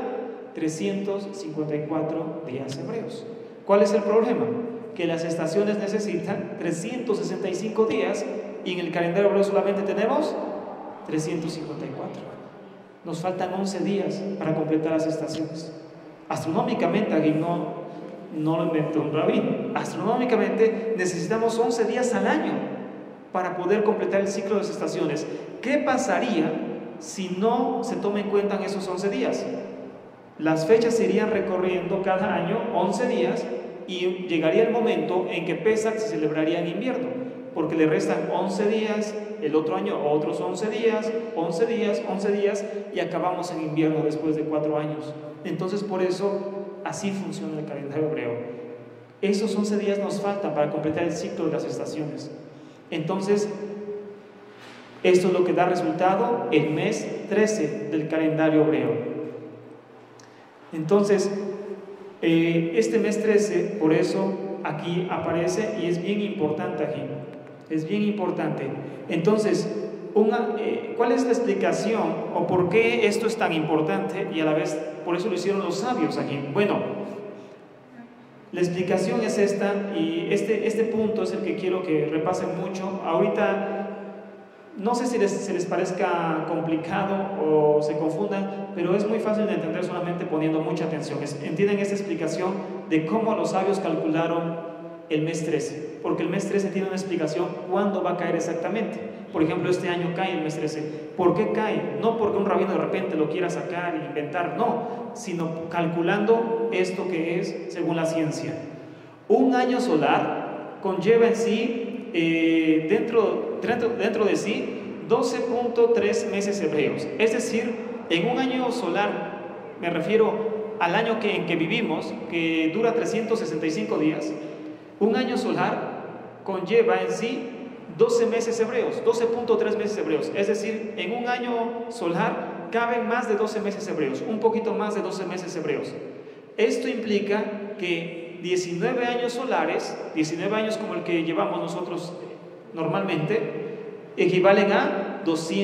354 días hebreos. ¿Cuál es el problema? Que las estaciones necesitan 365 días y en el calendario hebreo solamente tenemos 354. Nos faltan 11 días para completar las estaciones. Astronómicamente, aquí no lo inventó un rabino. Astronómicamente necesitamos 11 días al año para poder completar el ciclo de las estaciones. ¿Qué pasaría si no se toma en cuenta esos 11 días? Las fechas se irían recorriendo cada año 11 días y llegaría el momento en que Pesach se celebraría en invierno, porque le restan 11 días, el otro año otros 11 días, 11 días, 11 días y acabamos en invierno después de 4 años. Entonces por eso así funciona el calendario hebreo. Esos 11 días nos faltan para completar el ciclo de las estaciones. Entonces esto es lo que da resultado el mes 13 del calendario hebreo. Entonces este mes 13, por eso aquí aparece y es bien importante aquí. Es bien importante. Entonces, ¿cuál es la explicación o por qué esto es tan importante y a la vez por eso lo hicieron los sabios aquí? Bueno, la explicación es esta y este punto es el que quiero que repasen mucho. Ahorita no sé si se les parezca complicado o se confundan, pero es muy fácil de entender solamente poniendo mucha atención. Entienden esta explicación de cómo los sabios calcularon el mes 13, porque el mes 13 tiene una explicación cuándo va a caer exactamente. Por ejemplo, este año cae el mes 13. ¿Por qué cae? No porque un rabino de repente lo quiera sacar e inventar, no, sino calculando esto que es según la ciencia. Un año solar conlleva en sí, dentro de sí, 12.3 meses hebreos. Es decir, en un año solar, me refiero al año en que vivimos, que dura 365 días, un año solar conlleva en sí 12 meses hebreos, 12.3 meses hebreos. Es decir, en un año solar caben más de 12 meses hebreos, un poquito más de 12 meses hebreos. Esto implica que 19 años solares, 19 años como el que llevamos nosotros normalmente, equivalen a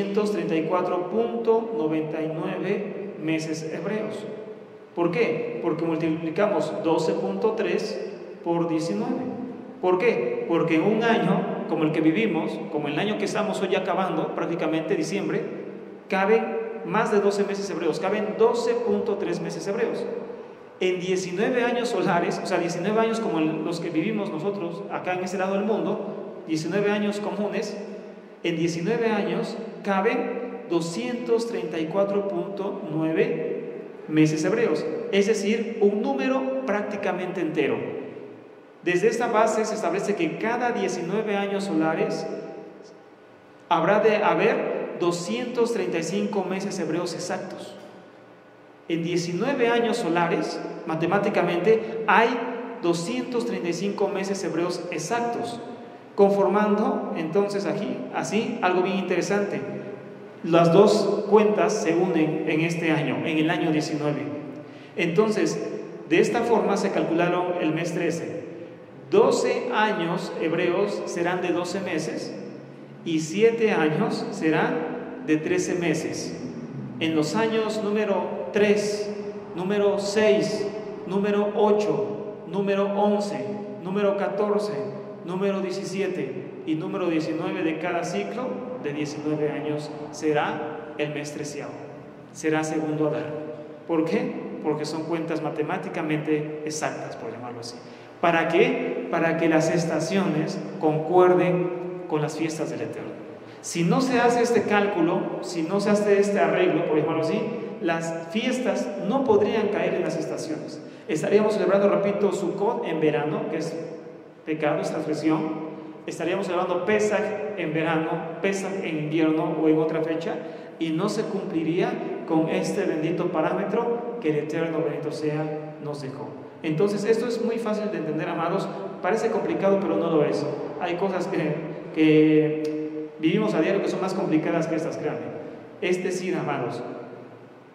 234.99 meses hebreos. ¿Por qué? Porque multiplicamos 12.3 por 19. ¿Por qué? Porque en un año como el que vivimos, como el año que estamos hoy acabando, prácticamente diciembre, caben más de 12 meses hebreos, caben 12.3 meses hebreos. En 19 años solares, o sea, 19 años como los que vivimos nosotros acá en este lado del mundo, 19 años comunes, en 19 años caben 234.9 meses hebreos, es decir, un número prácticamente entero. Desde esta base se establece que cada 19 años solares habrá de haber 235 meses hebreos exactos. En 19 años solares, matemáticamente, hay 235 meses hebreos exactos, conformando entonces aquí, así, algo bien interesante. Las dos cuentas se unen en este año, en el año 19. Entonces, de esta forma se calcularon el mes 13. 12 años hebreos serán de 12 meses y 7 años serán de 13 meses. En los años número 3, número 6, número 8, número 11, número 14, número 17 y número 19 de cada ciclo de 19 años será el mes 13º, será segundo Adar. ¿Por qué? Porque son cuentas matemáticamente exactas, por llamarlo así. ¿Para qué? Para que las estaciones concuerden con las fiestas del Eterno. Si no se hace este cálculo, si no se hace este arreglo, por llamarlo así, las fiestas no podrían caer en las estaciones. Estaríamos celebrando, repito, Sukkot en verano, que es pecado, es transgresión. Estaríamos celebrando Pesach en verano, Pesach en invierno o en otra fecha, y no se cumpliría con este bendito parámetro que el Eterno, bendito sea, nos dejó. Entonces, esto es muy fácil de entender, amados. Parece complicado, pero no lo es. Hay cosas que vivimos a diario que son más complicadas que estas, créanme. Es decir, amados,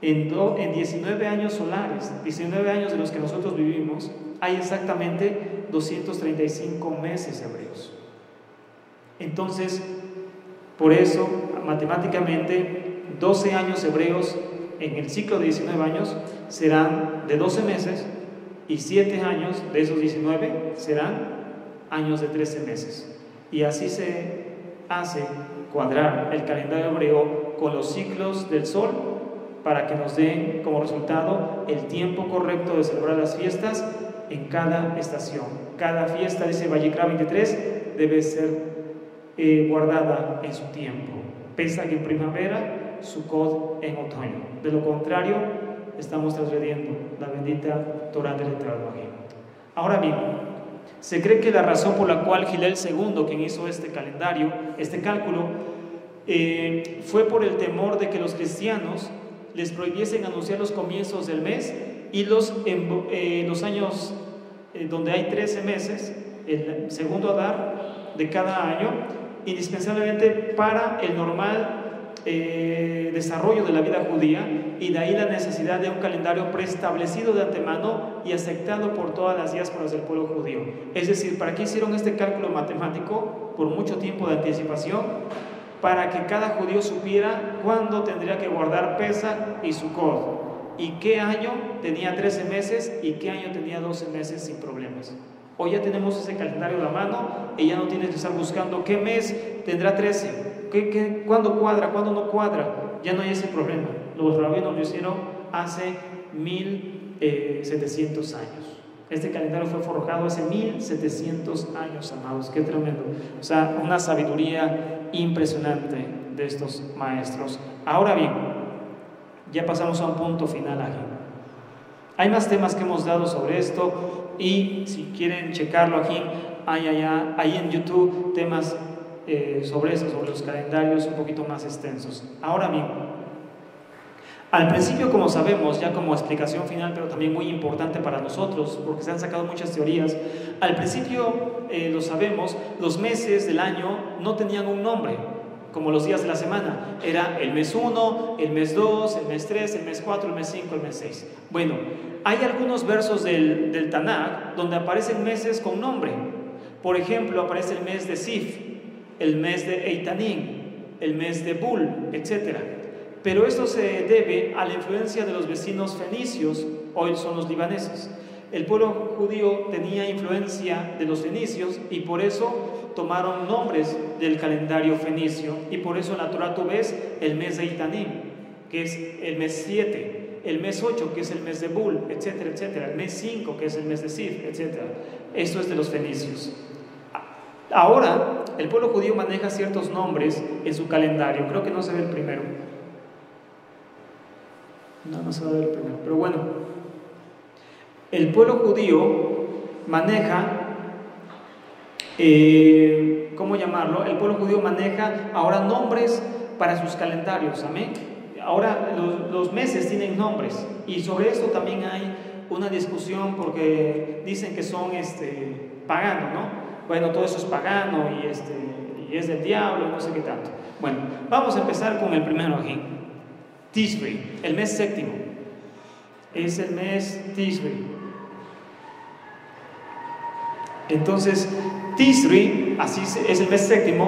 en 19 años solares, 19 años de los que nosotros vivimos, hay exactamente 235 meses hebreos. Entonces, por eso, matemáticamente, 12 años hebreos en el ciclo de 19 años serán de 12 meses, y 7 años de esos 19 serán años de 13 meses. Y así se hace cuadrar el calendario hebreo con los ciclos del sol para que nos den como resultado el tiempo correcto de celebrar las fiestas en cada estación. Cada fiesta, dice Vayikra 23, debe ser guardada en su tiempo. Pesach en primavera, Sukkot en otoño. De lo contrario, estamos transgrediendo la bendita Torah del Eterno. Ahora bien, se cree que la razón por la cual Hillel II, quien hizo este calendario, este cálculo, fue por el temor de que los cristianos les prohibiesen anunciar los comienzos del mes y los años donde hay 13 meses, el segundo Adar de cada año, indispensablemente para el normal desarrollo de la vida judía, y de ahí la necesidad de un calendario preestablecido de antemano y aceptado por todas las diásporas del pueblo judío. Es decir, ¿para qué hicieron este cálculo matemático por mucho tiempo de anticipación? Para que cada judío supiera cuándo tendría que guardar Pesach y Sukkot, y qué año tenía 13 meses y qué año tenía 12 meses sin problemas. Hoy ya tenemos ese calendario a la mano y ya no tienes que estar buscando qué mes tendrá 13, cuándo cuadra, cuándo no cuadra. Ya no hay ese problema. Los rabinos lo hicieron hace 1700 años. Este calendario fue forjado hace 1700 años, amados. Qué tremendo. O sea, una sabiduría impresionante de estos maestros. Ahora bien, ya pasamos a un punto final aquí. Hay más temas que hemos dado sobre esto, y si quieren checarlo aquí, hay en YouTube temas sobre eso, sobre los calendarios un poquito más extensos. Ahora bien, al principio, como sabemos, ya como explicación final, pero también muy importante para nosotros, porque se han sacado muchas teorías, al principio, lo sabemos, los meses del año no tenían un nombre, como los días de la semana. Era el mes 1, el mes 2, el mes 3, el mes 4, el mes 5, el mes 6. Bueno, hay algunos versos del Tanaj donde aparecen meses con nombre. Por ejemplo, aparece el mes de Sif, el mes de Eitanim, el mes de Bul, etc. Pero esto se debe a la influencia de los vecinos fenicios, hoy son los libaneses. El pueblo judío tenía influencia de los fenicios y por eso tomaron nombres del calendario fenicio, y por eso en la Torah tú ves el mes de Itanim, que es el mes 7, el mes 8, que es el mes de Bul, etcétera, etcétera, el mes 5, que es el mes de Sif, etcétera. Esto es de los fenicios. Ahora, el pueblo judío maneja ciertos nombres en su calendario. Creo que no se ve el primero. No se va a ver el primero. Pero bueno, el pueblo judío maneja, ¿cómo llamarlo? El pueblo judío maneja ahora nombres para sus calendarios. Amén. Ahora los meses tienen nombres, y sobre esto también hay una discusión, porque dicen que son paganos, ¿no? Bueno, todo eso es pagano y es del diablo y no sé qué tanto. Bueno, vamos a empezar con el primero aquí. Tishri, el mes séptimo. Es el mes Tishri. Entonces, Tishri, así es el mes séptimo.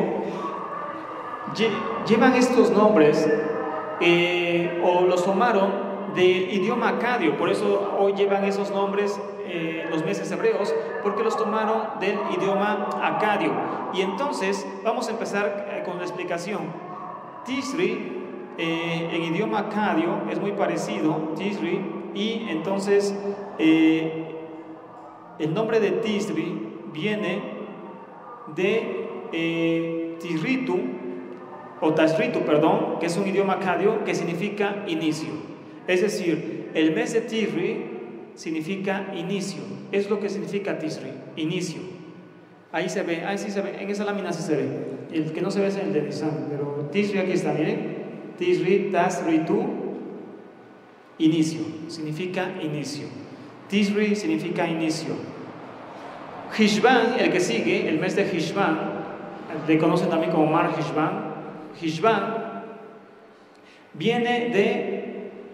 Llevan estos nombres o los tomaron del idioma acadio, por eso hoy llevan esos nombres los meses hebreos, porque los tomaron del idioma acadio. Y entonces vamos a empezar con la explicación. Tishri en idioma acadio es muy parecido, Tishri, y entonces el nombre de Tishri viene de Tishritu, o Tashritu, perdón, que es un idioma acadio que significa inicio. Es decir, el mes de Tishri significa inicio. Es lo que significa Tishri, inicio. Ahí se ve, ahí sí se ve, en esa lámina sí se ve. El que no se ve es el de Nisan, pero Tishri aquí está, miren. Tishri, Tashritu, inicio, significa inicio. Tishri significa inicio. Hishvan, el que sigue, el mes de Hishvan, le conocen también como Mar Hishvan. Hishvan viene de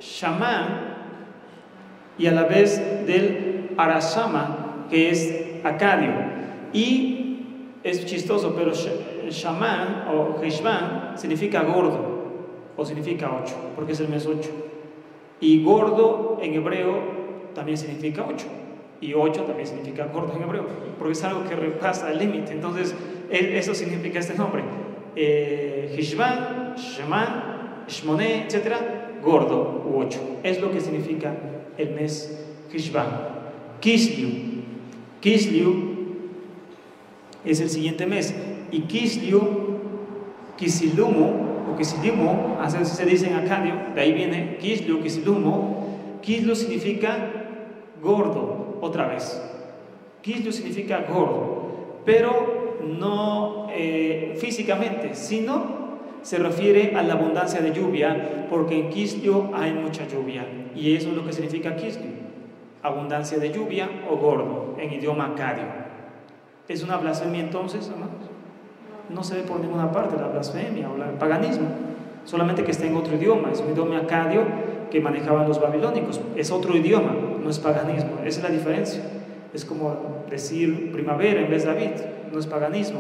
Shamán, y a la vez del Arashama, que es acadio. Y es chistoso, pero Shamán o Heshvan significa gordo, o significa 8, porque es el mes 8. Y gordo en hebreo también significa 8. Y 8 también significa gordo en hebreo, porque es algo que repasa el límite. Entonces, eso significa este nombre. Heshvan, Shamán, Shmoné, etc. Gordo u 8. Es lo que significa el mes Heshvan. Kislev. Kislev es el siguiente mes. Y Kislev, Kisilumo o Kisilimu, así se dice en acadio, de ahí viene Kislev, Kisilumo. Kislev significa gordo, otra vez. Kislev significa gordo, pero no físicamente, sino se refiere a la abundancia de lluvia, porque en Kislev hay mucha lluvia, y eso es lo que significa Kislev, abundancia de lluvia o gordo, en idioma acadio. ¿Es una blasfemia entonces, amados? No se ve por ninguna parte la blasfemia o el paganismo, solamente que está en otro idioma, es un idioma acadio que manejaban los babilónicos, es otro idioma, no es paganismo, esa es la diferencia. Es como decir primavera en vez de David, no es paganismo.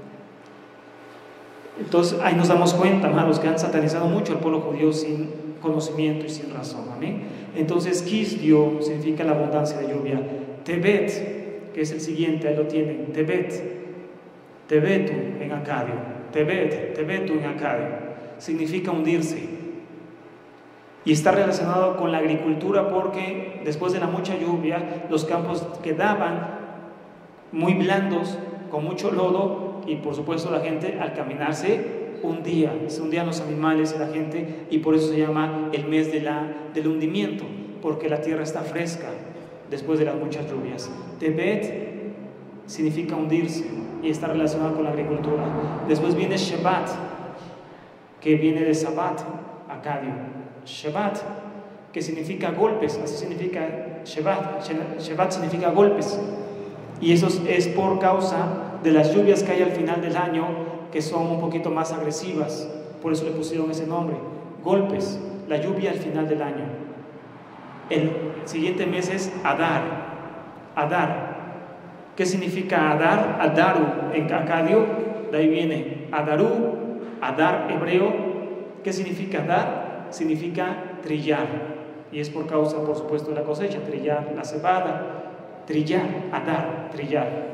Entonces ahí nos damos cuenta, amados, que han satanizado mucho al pueblo judío sin conocimiento y sin razón. Amén. Entonces Kislev significa la abundancia de lluvia. Tebet, que es el siguiente, ahí lo tienen, Tebetu en acadio, Tebetu en acadio, significa hundirse. Y está relacionado con la agricultura, porque después de la mucha lluvia los campos quedaban muy blandos, con mucho lodo, y por supuesto la gente al caminarse se hundían los animales y la gente, y por eso se llama el mes del hundimiento, porque la tierra está fresca después de las muchas lluvias. Tebet significa hundirse y está relacionado con la agricultura. Después viene Shevat, que viene de Sabat, acadio. Shevat, que significa golpes, así significa Shevat. Shevat significa golpes, y eso es por causa de las lluvias que hay al final del año, que son un poquito más agresivas, por eso le pusieron ese nombre, golpes, la lluvia al final del año. El siguiente mes es Adar. ¿Qué significa Adar? Adaru en acadio, de ahí viene Adaru, Adar hebreo. ¿Qué significa Adar? Significa trillar, y es por causa, por supuesto, de la cosecha, trillar la cebada, trillar, Adar, trillar.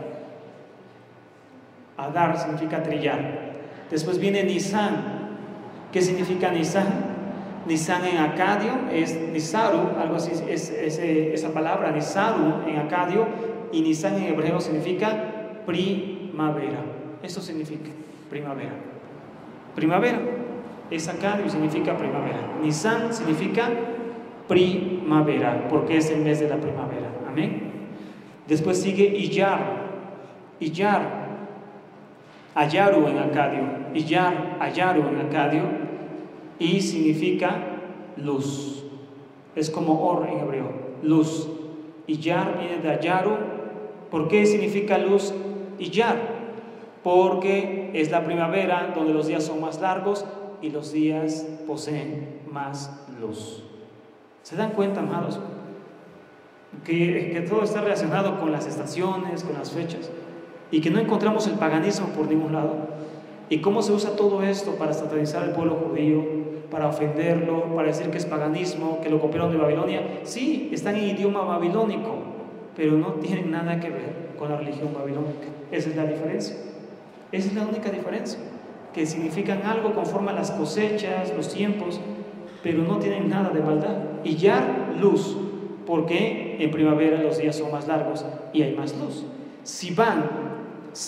Adar significa trillar. Después viene Nisan. ¿Qué significa Nisan? Nisan en acadio es Nisaru, algo así es esa palabra, Nisaru en acadio, y Nisan en hebreo significa primavera. Eso significa primavera. Primavera es acadio y significa primavera. Nisan significa primavera, porque es el mes de la primavera. Amén. Después sigue Iyar, Ayaru en acadio, Ayaru en acadio, y significa luz. Es como Or en hebreo, luz. Iyar viene de Ayaru. ¿Por qué significa luz Iyar? Porque es la primavera, donde los días son más largos y los días poseen más luz. ¿Se dan cuenta, amados? Que todo está relacionado con las estaciones, con las fechas, y que no encontramos el paganismo por ningún lado. ¿Y cómo se usa todo esto para satanizar al pueblo judío, para ofenderlo, para decir que es paganismo, que lo copiaron de Babilonia? Sí, están en idioma babilónico, pero no tienen nada que ver con la religión babilónica. Esa es la diferencia. Esa es la única diferencia, que significan algo conforme a las cosechas, los tiempos, pero no tienen nada de maldad. Y ya luz, porque en primavera los días son más largos y hay más luz. Sivan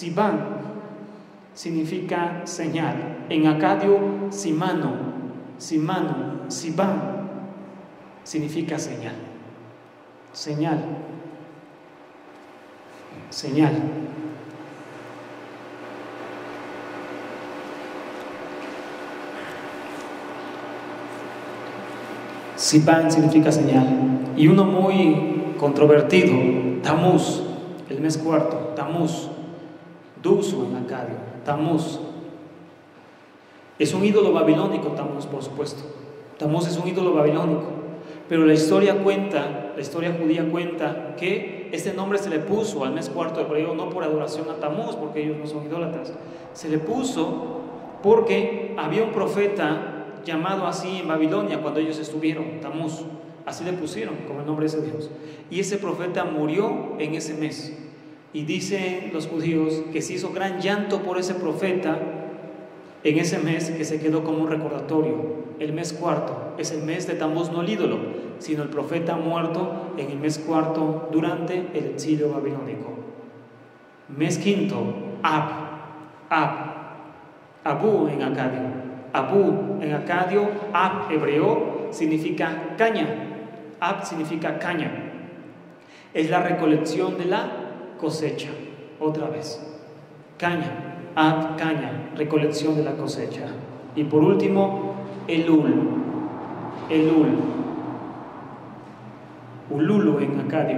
significa señal. En acadio, Sivan significa señal. Señal. Sivan significa señal. Y uno muy controvertido, Tamuz, el mes cuarto, Tamuz, Dusu en acadio, Tamuz. Es un ídolo babilónico, Tamuz, por supuesto. Tamuz es un ídolo babilónico. Pero la historia judía cuenta que este nombre se le puso al mes cuarto hebreo no por adoración a Tamuz, porque ellos no son idólatras. Se le puso porque había un profeta llamado así en Babilonia cuando ellos estuvieron, Tamuz. Así le pusieron como el nombre de ese Dios. Y ese profeta murió en ese mes. Y dicen los judíos que se hizo gran llanto por ese profeta en ese mes, que se quedó como un recordatorio. El mes cuarto es el mes de Tamuz, no el ídolo, sino el profeta muerto en el mes cuarto durante el exilio babilónico. Mes quinto, Abu en acadio. Abu en acadio, Ab hebreo, significa caña. Ab significa caña. Es la recolección de la cosecha. Otra vez, caña, Ab, caña, recolección de la cosecha. Y por último, Elul, Ululu en acadio.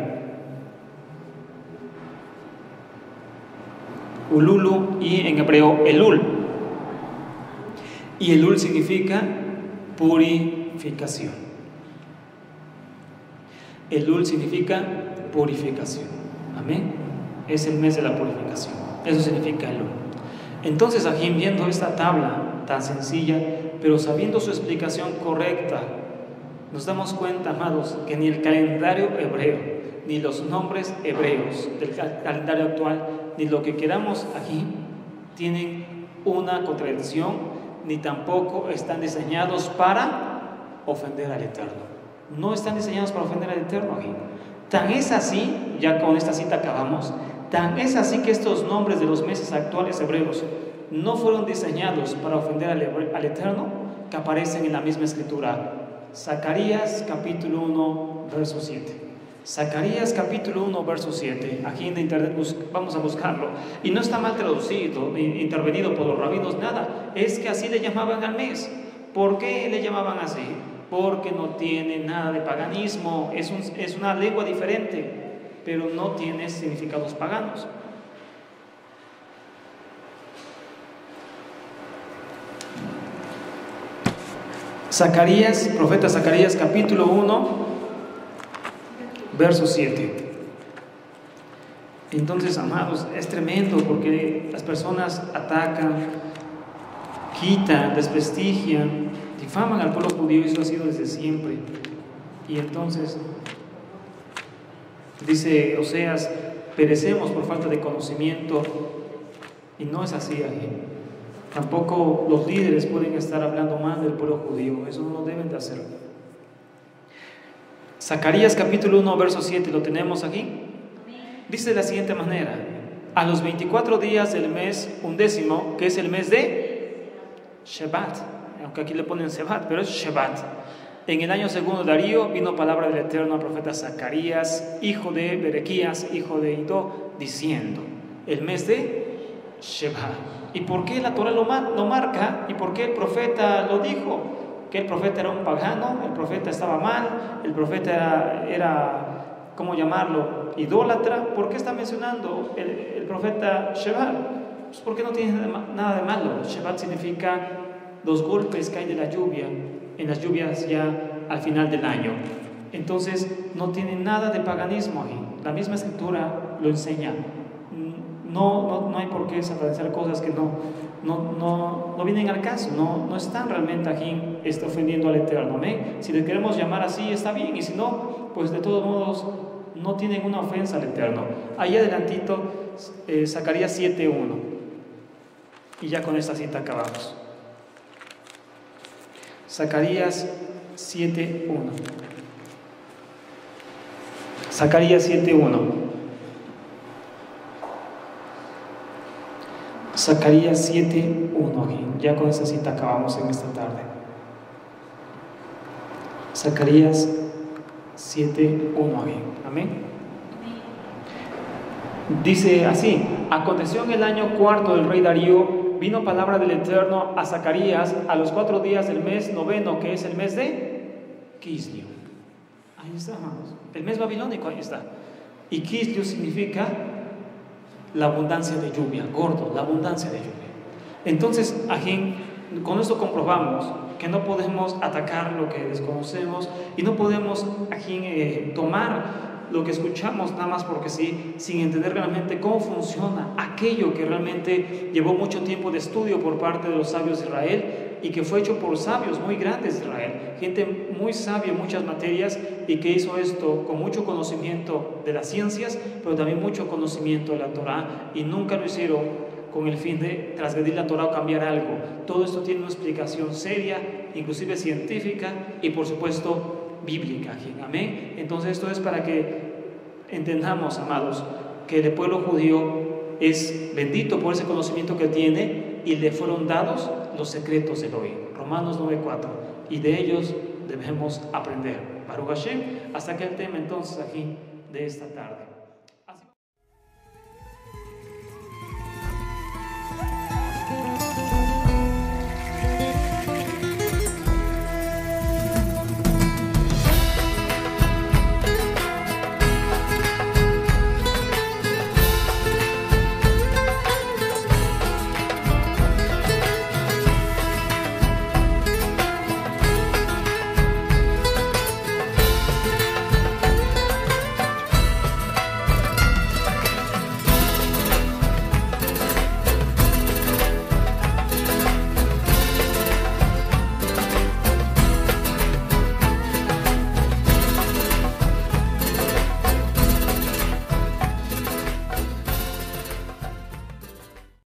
Ululu y en hebreo Elul. Y Elul significa purificación. Elul significa purificación. Amén. Es el mes de la purificación. Eso significa Elul. Entonces, aquí viendo esta tabla tan sencilla, pero sabiendo su explicación correcta, nos damos cuenta, amados, que ni el calendario hebreo, ni los nombres hebreos del calendario actual, ni lo que queramos aquí, tienen una contradicción, ni tampoco están diseñados para ofender al Eterno. No están diseñados para ofender al Eterno aquí. Tan es así, ya con esta cita acabamos, tan es así que estos nombres de los meses actuales hebreos no fueron diseñados para ofender al Eterno, que aparecen en la misma escritura. Zacarías capítulo 1, verso 7. Zacarías capítulo 1, verso 7. Aquí en internet vamos a buscarlo. Y no está mal traducido, ni intervenido por los rabinos, nada. Es que así le llamaban al mes. ¿Por qué le llamaban así? Porque no tiene nada de paganismo. Es una lengua diferente, pero no tiene significados paganos. Profeta Zacarías capítulo 1, verso 7. Entonces, amados, es tremendo porque las personas atacan, quitan, desprestigian, difaman al pueblo judío, y eso ha sido desde siempre. Y entonces dice Oseas, perecemos por falta de conocimiento, y no es así ahí. Tampoco los líderes pueden estar hablando mal del pueblo judío, eso no lo deben de hacer. Zacarías capítulo 1, verso 7, ¿lo tenemos aquí? Dice de la siguiente manera: a los 24 días del mes 11, que es el mes de Shebat, aunque aquí le ponen Shebat, pero es Shebat. En el año segundo de Darío vino palabra del Eterno al profeta Zacarías, hijo de Berequías, hijo de Idó, diciendo: el mes de Shebat. ¿Y por qué la Torah lo marca? ¿Y por qué el profeta lo dijo? Que el profeta era un pagano, el profeta estaba mal, el profeta era ¿cómo llamarlo? Idólatra. ¿Por qué está mencionando el profeta Shebat? Pues porque no tiene nada de malo. Shebat significa los golpes que hay de la lluvia, en las lluvias ya al final del año. Entonces no tiene nada de paganismo ahí. La misma escritura lo enseña. No hay por qué satanizar cosas que no vienen al caso, no están realmente aquí ofendiendo al Eterno. ¿eh? Si le queremos llamar así, está bien, y si no, pues de todos modos no tienen una ofensa al Eterno. Ahí adelantito, Zacarías 7:1, y ya con esta cita acabamos. Zacarías 7:1. Zacarías 7:1. Zacarías 7:1. Ya con esa cita acabamos en esta tarde. Zacarías 7:1. Amén. Dice así: aconteció en el año cuarto del rey Darío, vino palabra del Eterno a Zacarías a los 4 días del mes 9, que es el mes de Kislev. Ahí está, hermanos. El mes babilónico, ahí está. Y Kislev significa la abundancia de lluvia, gordo, la abundancia de lluvia. Entonces, aquí, con esto comprobamos que no podemos atacar lo que desconocemos y no podemos aquí tomar lo que escuchamos nada más porque sí, sin entender realmente cómo funciona aquello que realmente llevó mucho tiempo de estudio por parte de los sabios de Israel y que fue hecho por sabios muy grandes de Israel, gente muy sabia en muchas materias y que hizo esto con mucho conocimiento de las ciencias, pero también mucho conocimiento de la Torá, y nunca lo hicieron con el fin de transgredir la Torá o cambiar algo. Todo esto tiene una explicación seria, inclusive científica y por supuesto bíblica. Amén. Entonces esto es para que entendamos, amados, que el pueblo judío es bendito por ese conocimiento que tiene y le fueron dados los secretos del oído. Romanos 9:4, y de ellos debemos aprender. Baruch Hashem, hasta que el tema entonces aquí de esta tarde.